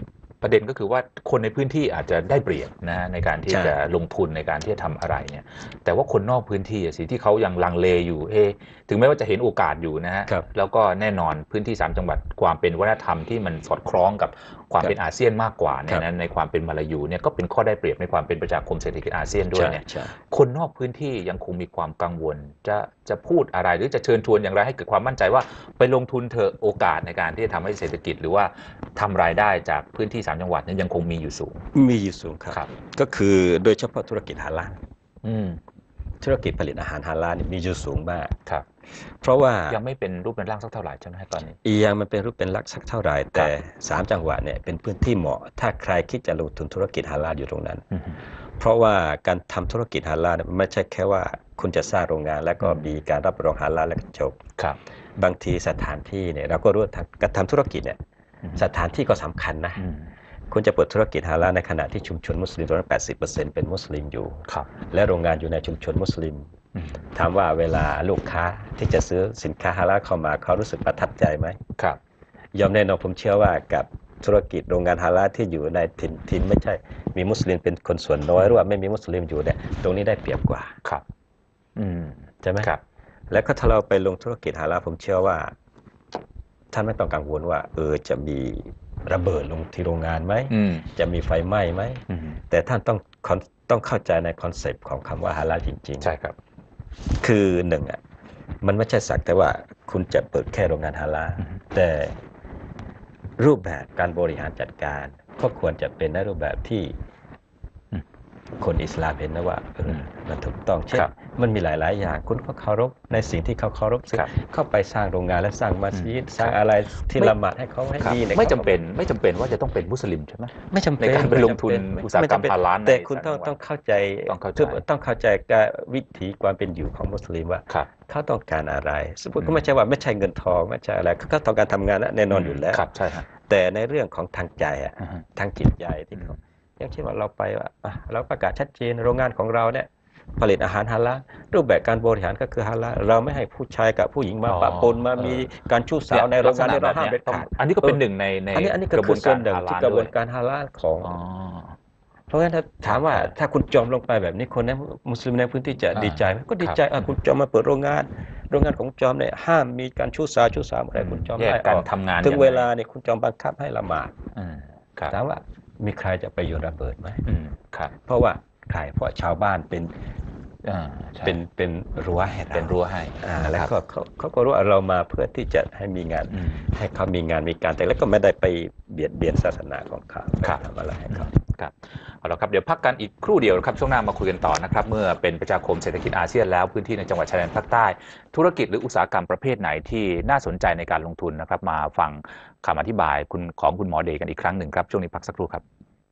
ประเด็นก็คือว่าคนในพื้นที่อาจจะได้เปรียบนะในการที่จะลงทุนในการที่จะทำอะไรเนี่ยแต่ว่าคนนอกพื้นที่สิที่เขายังลังเลอยู่ถึงแม้ว่าจะเห็นโอกาสอยู่นะฮะแล้วก็แน่นอนพื้นที่3จังหวัดความเป็นวัฒนธรรมที่มันสอดคล้องกับความเป็นอาเซียนมากกว่าเนี่ยนะในความเป็นมาลายูเนี่ยก็เป็นข้อได้เปรียบในความเป็นประชาคมเศรษฐกิจอาเซียนด้วยเนี่ยคนนอกพื้นที่ยังคงมีความกังวลจะพูดอะไรหรือจะเชิญชวนอย่างไรให้เกิดความมั่นใจว่าไปลงทุนเถอะโอกาสในการที่จะทำให้เศรษฐกิจหรือว่าทำรายได้จากพื้นที่3จังหวัดนั้นยังคงมีอยู่สูงครับก็คือโดยเฉพาะธุรกิจฮาลาลธุรกิจผลิตอาหารฮาลาลมีอยู่สูงมากครับเพราะว่ายังไม่เป็นรูปเป็นร่างสักเท่าไหร่ใช่ไหมตอนนี้ยังมันเป็นรูปเป็นร่างสักเท่าไหร่แต่3จังหวัดเนี่ยเป็นพื้นที่เหมาะถ้าใครคิดจะลงทุนธุรกิจฮาลาลอยู่ตรงนั้นเพราะว่าการทำธุรกิจฮาลาลไม่ใช่แค่ว่าคุณจะสร้างโรงงานแล้วก็มีการรับรองฮาลาลแล้วก็จบบางทีสถานที่เนี่ยเราก็รู้การทำธุรกิจเนี่ยสถานที่ก็สำคัญนะคุณจะเปิดธุรกิจฮาลาลในขณะที่ชุมชนมุสลิม80%เป็นมุสลิมอยู่และโรงงานอยู่ในชุมชนมุสลิมถามว่าเวลาลูกค้าที่จะซื้อสินค้าฮาลาลเข้ามาเขารู้สึกประทับใจไหมครับยอมแน่นอนผมเชื่อว่ากับธุรกิจโรงงานฮาลาลที่อยู่ในถิ่นไม่ใช่มีมุสลิมเป็นคนส่วนน้อยหรือว่าไม่มีมุสลิมอยู่เนี่ยตรงนี้ได้เปรียบกว่าครับใช่ไหมครับแล้วก็ถ้าเราไปลงธุรกิจฮาลาลผมเชื่อว่าท่านไม่ต้องกังวลว่าจะมีระเบิดลงที่โรงงานไหมจะมีไฟไหม้ไหมแต่ท่านต้องเข้าใจในคอนเซปต์ของคำว่าฮาลาลจริงๆใช่ครับคือหนึ่งมันไม่ใช่สักแต่ว่าคุณจะเปิดแค่โรงงานฮาลาลแต่รูปแบบการบริหารจัดการก็ควรจะเป็นในรูปแบบที่คนอิสลามเห็นนะว่ามันถูกต้องเช่นมันมีหลายๆอย่างคุณก็เคารพในสิ่งที่เขาเคารพเข้าไปสร้างโรงงานและสร้างมัสยิดสร้างอะไรที่ละหมาดให้เขาให้ดีไม่จำเป็นว่าจะต้องเป็นมุสลิมใช่ไหมไม่จำเป็นในการไปลงทุนอุตสาหกรรมฮาลาลแต่คุณต้องเข้าใจวิถีความเป็นอยู่ของมุสลิมว่าเขาต้องการอะไรสมมติก็ไม่ใช่ว่าไม่ใช่เงินทองไม่ใช่อะไรเขาต้องการทำงานแน่นอนอยู่แล้วใช่แต่ในเรื่องของทางใจทางจิตใจที่เขาอย่างเช่นว่าเราไปว่าเราประกาศชัดเจนโรงงานของเราเนี่ยผลิตอาหารฮาลาลรูปแบบการบริหารก็คือฮาลาลเราไม่ให้ผู้ชายกับผู้หญิงมาปะปนมามีการชู้สาวในโรงงานเราห้ามเด็ดขาดอันนี้ก็เป็นหนึ่งในกระบวนการฮาลาลของเพราะงั้นถ้าถามว่าถ้าคุณจอมลงไปแบบนี้คนในมุสลิมในพื้นที่จะดีใจไหมก็ดีใจคุณจอมมาเปิดโรงงานของจอมเนี่ยห้ามมีการชู้สาวอะไรคุณจอมได้การทำงานถึงเวลาเนี่ยคุณจอมบังคับให้ละหมาดถามว่ามีใครจะไปโยนระเบิดไหมเพราะว่าใครเพราะชาวบ้านเป็นรั้วให้แล้วก็เขาก็รู้ว่าเรามาเพื่อที่จะให้มีงานให้เขามีงานมีการแต่แล้วก็ไม่ได้ไปเบียดศาสนาของเขาทำอะไรให้เขาครับเอาละครับเดี๋ยวพักกันอีกครู่เดียวครับช่วงหน้ามาคุยกันต่อนะครับเมื่อเป็นประชาคมเศรษฐกิจอาเซียนแล้วพื้นที่ในจังหวัดชายแดนภาคใต้ธุรกิจหรืออุตสาหกรรมประเภทไหนที่น่าสนใจในการลงทุนนะครับมาฟังคำอธิบายของคุณหมอเดชกันอีกครั้งหนึ่งครับช่วงนี้พักสักครู่ครับ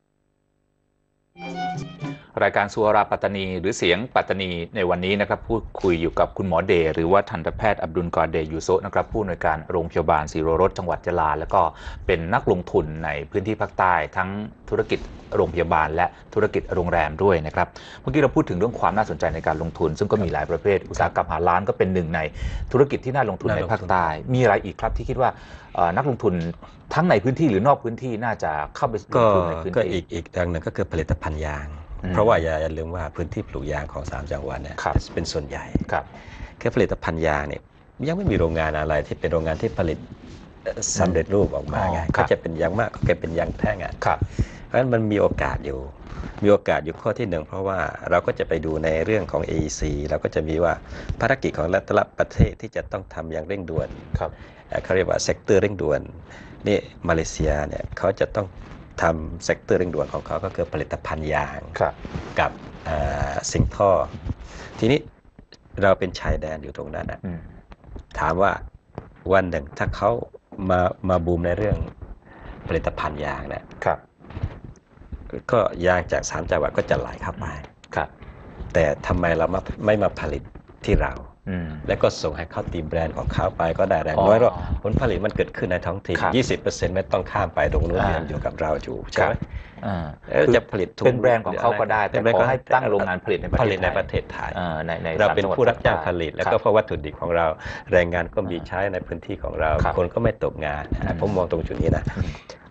รายการสุราปัตตานีหรือเสียงปัตตานีในวันนี้นะครับพูดคุยอยู่กับคุณหมอเดชหรือว่าทันตแพทย์อับดุลกอเดยูโซนะครับผู้อำนวยการโรงพยาบาลศิโรรสจังหวัดยะลาแล้วก็เป็นนักลงทุนในพื้นที่ภาคใต้ทั้งธุรกิจโรงพยาบาลและธุรกิจโรงแรมด้วยนะครับเมื่อกี้เราพูดถึงเรื่องความน่าสนใจในการลงทุนซึ่งก็มีหลายประเภทอุตสาหกรรมฮาลาลก็เป็นหนึ่งในธุรกิจที่น่าลงทุนในภาคใต้มีอะไรอีกครับที่คิดว่านักลงทุนทั้งในพื้นที่หรือนอกพื้นที่น่าจะเข้าไปลงทุนในพื้นที่ก็อีกอย่างหนึ่งก็คือผลิตภัณฑ์ยางเพราะว่าอย่าลืมว่าพื้นที่ปลูกยางของ3จังหวัดเนี่ยเป็นส่วนใหญ่แค่ผลิตภัณฑ์ยางเนี่ยยังไม่มีโรงงานอะไรที่เป็นโรงงานที่ผลิตสำเร็จรูปออกมาไงก็จะเป็นยางมากก็เป็นยางแท่งเพราะฉะนั้นมันมีโอกาสอยู่ข้อที่1เพราะว่าเราก็จะไปดูในเรื่องของ AEC เราก็จะมีว่าภารกิจของแต่ละประเทศที่จะต้องทำอย่างเร่งด่วนเขาเรียกว่าเซกเตอร์เร่งด่วนนี่มาเลเซียเนี่ยเขาจะต้องทำเซกเตอร์เร่งด่วนของเขาก็คือผลิตภัณฑ์ยางกับสิ่งท่อทีนี้เราเป็นชายแดนอยู่ตรงนั้นถามว่าวันหนึ่งถ้าเขามาบูมในเรื่องผลิตภัณฑ์ยางเนี่ยก็ยางจาก3จังหวัดก็จะไหลเข้าไปแต่ทำไมเราไม่มาผลิตที่เราแล้วก็ส่งให้เขาตีแบรนด์ของเขาไปก็ได้แรงน้อยว่าผลผลิตมันเกิดขึ้นในท้องถิ่น 20% ไม่ต้องข้ามไปตรงนู้นยังอยู่กับเราอยู่ใช่ไหมจะผลิตเป็นแบรนด์ของเขาก็ได้แต่ขอให้ตั้งโรงงานผลิตในประเทศไทยเราเป็นผู้รับจ้างผลิตแล้วก็เพราะวัตถุดิบของเราแรงงานก็มีใช้ในพื้นที่ของเราคนก็ไม่ตกงานผมมองตรงจุดนี้นะ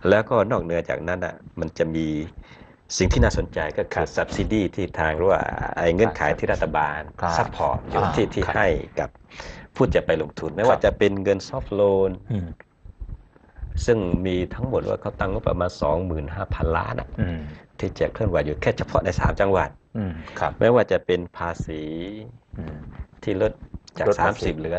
แล้วก็นอกเหนือจากนั้นมันจะมีสิ่งที่น่าสนใจก็คือ subsidy ที่ทางหรือว่าเงื่อนไขที่รัฐบาลซัพพอร์ตอยู่ที่ให้กับผู้จะไปลงทุนไม่ว่าจะเป็นเงินซอฟท์โลนซึ่งมีทั้งหมดว่าเขาตั้งงบประมาณ 25,000 ล้านที่จะเคลื่อนไหวอยู่แค่เฉพาะใน3จังหวัดไม่ว่าจะเป็นภาษีที่ลดจาก30เหลือ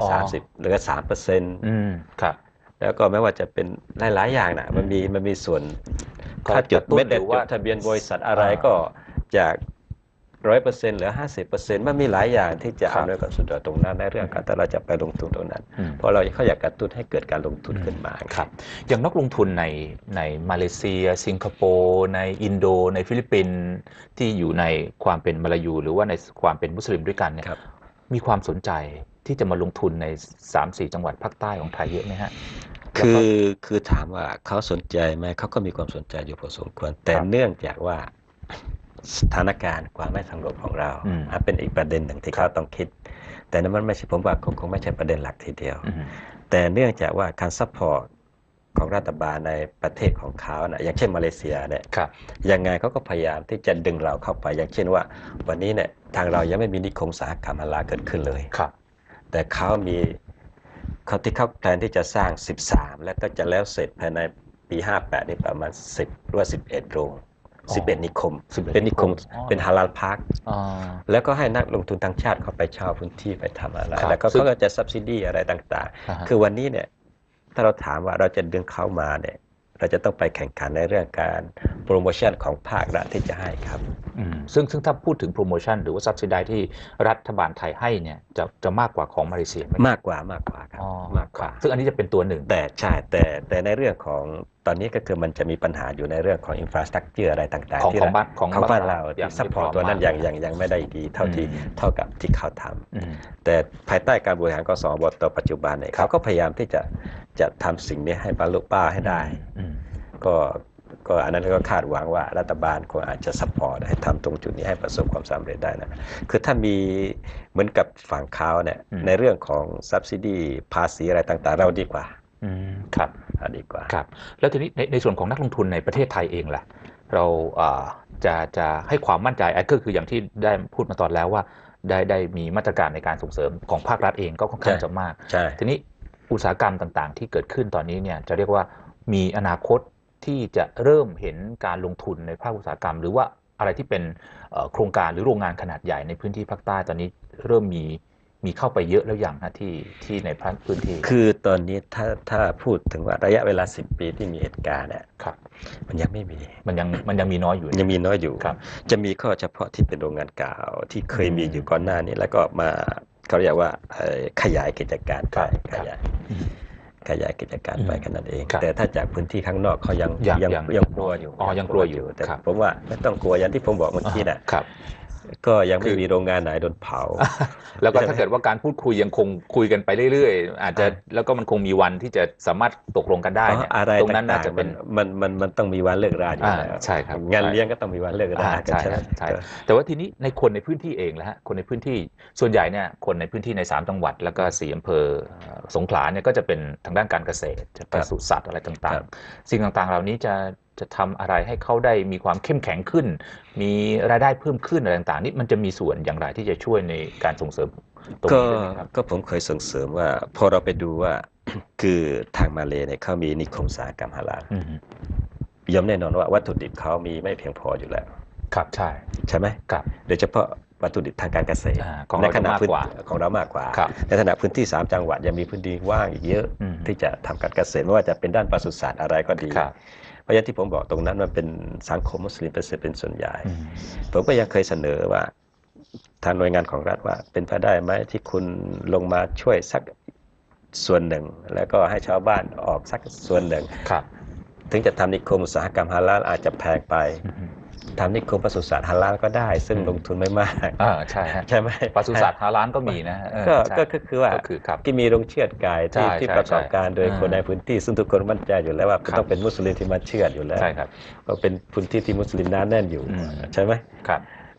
3%ครับแล้วก็ไม่ว่าจะเป็นหลายๆอย่างนะมันมีส่วนถ้าจดเม็ดเด็ดจดทะเบียนบริษัทอะไรก็จาก 100% เหลือ 50% มันมีหลายอย่างที่จะอำนวยความสะดวกตรงนั้นในเรื่องการที่เราจะไปลงทุนตรงนั้นเพราะเขาอยากกระตุ้นให้เกิดการลงทุนขึ้นมาครับอย่างนักลงทุนในมาเลเซียสิงคโปร์ในอินโดในฟิลิปปินส์ที่อยู่ในความเป็นมลายูหรือว่าในความเป็นมุสลิมด้วยกันเนี่ยมีความสนใจที่จะมาลงทุนใน 3-4 จังหวัดภาคใต้ของไทยเยอะไหมฮะคือถามว่าเขาสนใจไหมเขาก็มีความสนใจอยู่พอสมควรแต่เนื่องจากว่าสถานการณ์ความไม่สงบของเราเป็นอีกประเด็นหนึ่งที่เขาต้องคิดแต่นั้นมันไม่ใช่ผมว่าคงไม่ใช่ประเด็นหลักทีเดียวแต่เนื่องจากว่าการซัพพอร์ตของรัฐบาลในประเทศของเขาอย่างเช่นมาเลเซียเนี่ยยังไงเขาก็พยายามที่จะดึงเราเข้าไปอย่างเช่นว่าวันนี้เนี่ยทางเรายังไม่มีนิคมอุตสาหกรรมฮาลาลเกิดขึ้นเลยแต่เขาที่เขาแพลนที่จะสร้าง13และก็จะแล้วเสร็จภายในปี58นี่ประมาณ10หรือว่า11โรง11นิคมเป็นนิคมเป็นฮาลาลพาร์คแล้วก็ให้นักลงทุนต่างชาติเข้าไปเช่าพื้นที่ไปทำอะไรแล้วก็เขาก็จะ subsidy อะไรต่างๆคือวันนี้เนี่ยถ้าเราถามว่าเราจะดึงเข้ามาเนี่ยเราจะต้องไปแข่งขันในเรื่องการโปรโมชั่นของภาครัฐที่จะให้ครับซึ่งถ้าพูดถึงโปรโมชั่นหรือว่า subsidy ที่รัฐบาลไทยให้เนี่ยจะมากกว่าของมาเลเซียมากกว่าครับมากกว่าซึ่งอันนี้จะเป็นตัวหนึ่งแต่ใช่แต่ในเรื่องของตอนนี้ก็คือมันจะมีปัญหาอยู่ในเรื่องของ infrastructure อะไรต่างๆของบ้านเราที่ซัพพอร์ตตัวนั้นยังไม่ได้ดีเท่ากับที่เขาทำแต่ภายใต้การบริหารกสบตปัจจุบันเนี่ยเขาก็พยายามที่จะทำสิ่งนี้ให้บรรลุเป้าให้ได้ก็อันนั้นก็คาดหวังว่ารัฐบาลคงอาจจะซัพพอร์ตให้ทำตรงจุดนี้ให้ประสบความสำเร็จได้นะคือถ้ามีเหมือนกับฝั่งเขาเนี่ยในเรื่องของ subsidy ภาษีอะไรต่างๆเราดีกว่าครับดีกว่าครับแล้วทีนี้ในส่วนของนักลงทุนในประเทศไทยเองล่ะเราจะให้ความมั่นใจก็คืออย่างที่ได้พูดมาตอนแล้วว่าได้มีมาตรการในการส่งเสริมของภาครัฐเองก็ค่อนข้างจะมากทีนี้อุตสาหกรรมต่างๆที่เกิดขึ้นตอนนี้เนี่ยจะเรียกว่ามีอนาคตที่จะเริ่มเห็นการลงทุนในภาคอุตสาหกรรมหรือว่าอะไรที่เป็นโครงการหรือโรงงานขนาดใหญ่ในพื้นที่ภาคใต้ตอนนี้เริ่มมีเข้าไปเยอะแล้วอย่างที่ในพื้นที่คือตอนนี้ถ้าพูดถึงว่าระยะเวลา10 ปีที่มีเหตุการณ์เนี่ยมันยังไม่มีมันยังมีน้อยอยู่ยังมีน้อยอยู่จะมีข้อเฉพาะที่เป็นโรงงานเก่าที่เคยมีอยู่ก่อนหน้านี้แล้วก็มาเขาเรียกว่าขยายกิจการไปขยายกิจการไปแค่นั้นเองแต่ถ้าจากพื้นที่ข้างนอกเขายังกลัวอยู่ยังกลัวอยู่แต่ผมว่าไม่ต้องกลัวอย่างที่ผมบอกเมื่อกี้น่ะก็ยังไม่มีโรงงานไหนโดนเผาแล้วก็ถ้าเกิดว่าการพูดคุยยังคงคุยกันไปเรื่อยๆอาจจะแล้วก็มันคงมีวันที่จะสามารถตกลงกันได้เนี่ยตรงนั้นน่าจะเป็นมันต้องมีวันเลิกราอยู่แล้วใช่ครับงานเลี้ยงก็ต้องมีวันเลิกราใช่แต่ว่าทีนี้ในคนในพื้นที่เองแล้วฮะคนในพื้นที่ส่วนใหญ่เนี่ยคนในพื้นที่ใน3จังหวัดแล้วก็4อำเภอสงขลาเนี่ยก็จะเป็นทางด้านการเกษตรปศุสัตว์อะไรต่างๆสิ่งต่างๆเหล่านี้จะทำอะไรให้เขาได้มีความเข้มแข็งขึ้นมีรายได้เพิ่มขึ้นอะไรต่างๆนี่มันจะมีส่วนอย่างไรที่จะช่วยในการส่งเสริมตรงนี้ครับก็ผมเคยส่งเสริมว่าพอเราไปดูว่าคือทางมาเลเนี่ยเขามีนิคมอุตสาหกรรมฮาลาลย่อมแน่นอนว่าวัตถุดิบเขามีไม่เพียงพออยู่แล้วครับใช่ไหมครับโดยเฉพาะวัตถุดิบทางการเกษตรในขณะพื้นของเรามากกว่าในขณะพื้นที่3จังหวัดยังมีพื้นที่ว่างอีกเยอะที่จะทำการเกษตรไม่ว่าจะเป็นด้านปศุสัตว์อะไรก็ดีเพราะอย่างที่ผมบอกตรงนั้นมันเป็นสังคมมุสลิมเป็นส่วนใหญ่ผมก็ยังเคยเสนอว่าทางหน่วยงานของรัฐว่าเป็นไปได้ไหมที่คุณลงมาช่วยสักส่วนหนึ่งแล้วก็ให้ชาวบ้านออกสักส่วนหนึ่งถึงจะทำนิคมอุตสาหกรรมฮาลาลอาจจะแพงไปทำนิคมปศุสัตว์ฮาลาลก็ได้ซึ่งลงทุนไม่มากใช่ไหมปศุสัตว์ฮาลาลก็มีนะก็คือว่าที่มีโรงเชือดไก่ที่ประกอบการโดยคนในพื้นที่ซึ่งทุกคนมั่นใจอยู่แล้วว่าต้องเป็นมุสลิมที่มาเชือดอยู่แล้วก็เป็นพื้นที่ที่มุสลิมหนาแน่นอยู่ใช่ไหม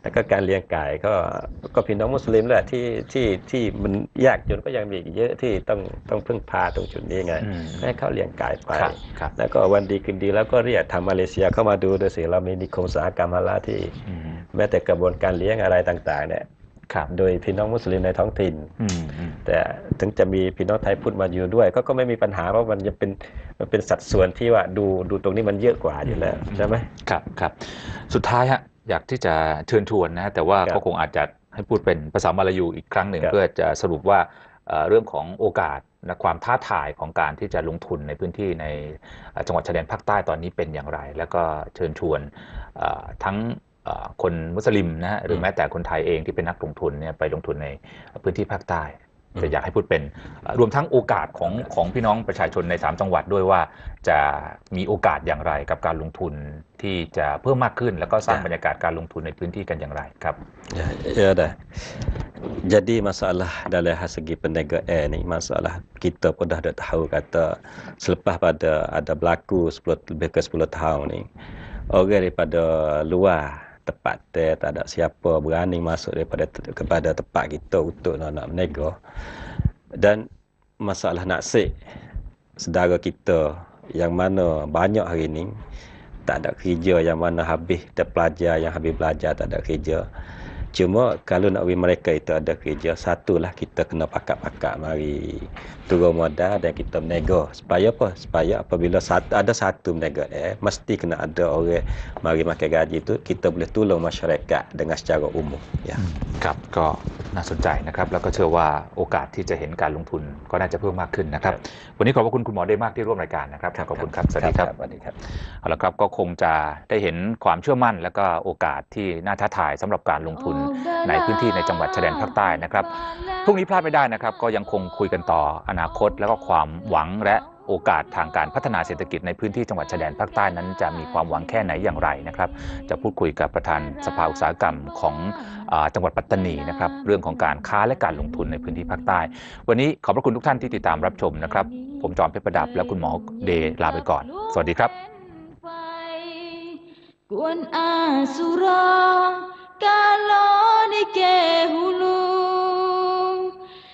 แล้วก็การเลี้ยงไก่ก็พี่น้องมุสลิมแหละที่มันยากจนก็ยังมีเยอะที่ต้องพึ่งพาตรงจุดนี้ไงให้เขาเลี้ยงไก่ไปแล้วก็วันดีคืนดีแล้วก็เรียกทางมาเลเซียเข้ามาดูด้วยสิเรามีนิคมอุตสาหกรรมฮาลาลที่แม้แต่กระบวนการเลี้ยงอะไรต่างๆเนี่ยโดยพี่น้องมุสลิมในท้องถิ่นแต่ถึงจะมีพี่น้องไทยพุทธมาอยู่ด้วยก็ไม่มีปัญหาเพราะมันจะเป็นสัดส่วนที่ว่าดูตรงนี้มันเยอะกว่าอยู่แล้วใช่ไหมครับสุดท้ายฮะอยากที่จะเชิญชวนนะแต่ว่าก็คงอาจจะให้พูดเป็นภาษามาลายูอีกครั้งหนึ่งเพื่อจะสรุปว่าเรื่องของโอกาสและความท้าทายของการที่จะลงทุนในพื้นที่ในจังหวัดชายแดนภาคใต้ตอนนี้เป็นอย่างไรแล้วก็เชิญชวนทั้งคนมุสลิมนะหรือแม้แต่คนไทยเองที่เป็นนักลงทุนเนี่ยไปลงทุนในพื้นที่ภาคใต้จะอยากให้พูดเป็นรวมทั้งโอกาสของพี่น้องประชาชนใน3จังหวัดด้วยว่าจะมีโอกาสอย่างไรกับการลงทุนที่จะเพิ่มมากขึ้นแล้วก็สร้างบรรยากาศการลงทุนในพื้นที่กันอย่างไรครับ ya dah jadi masalah dari segi perniagaan ni masalah kita pun dah tahu kata selepas pada ada berlaku lebih ke 10 tahun ni orang daripada luar tempat tak ada siapa berani masuk kepada tempat kita untuk nak berniaga dan masalah naksir saudara kita yang mana banyak hari ni tak ada kerja yang mana habis terpelajar yang habis belajar tak ada kerja cuma kalau nak bagi mereka itu ada kerja satulah kita kena pakak-pakak mari turun modal dan kita berniaga supaya apa supaya apabila ada satu berniaga mesti kena ada orang mari makan gaji itu kita boleh tolong masyarakat dengan secara umum ya ครับก็น่าสนใจนะครับแล้วก็เชื่อว่าโอกาสที่จะเห็นการลงทุนก็น่าจะเพิ่มมากขึ้นนะครับวันนี้ขอบพระคุณคุณหมอได้มากที่ร่วมรายการนะครับขอบคุณครับสวัสดีครับสวัสดีครับเอาละครับก็คงจะได้เห็นความเชื่อมั่นและก็โอกาสที่น่าท้าทายสำหรับการลงทุนในพื้นที่ในจังหวัดชายแดนภาคใต้นะครับพรุ่งนี้พลาดไม่ได้นะครับก็ยังคงคุยกันต่ออนาคตแล้วก็ความหวังและโอกาสทางการพัฒนาเศรษฐกิจในพื้นที่จังหวัดชายแดนภาคใต้นั้นจะมีความหวังแค่ไหนอย่างไรนะครับจะพูดคุยกับประธานสภาอุตสาหกรรมของจังหวัดปัตตานีนะครับเรื่องของการค้าและการลงทุนในพื้นที่ภาคใต้วันนี้ขอบพระคุณทุกท่านที่ติดตามรับชมนะครับผมจอมเพชรประดับและคุณหมอเดย์ลาไปก่อนสวัสดีครับกวนอาสุรากาลอนิเกฮุลู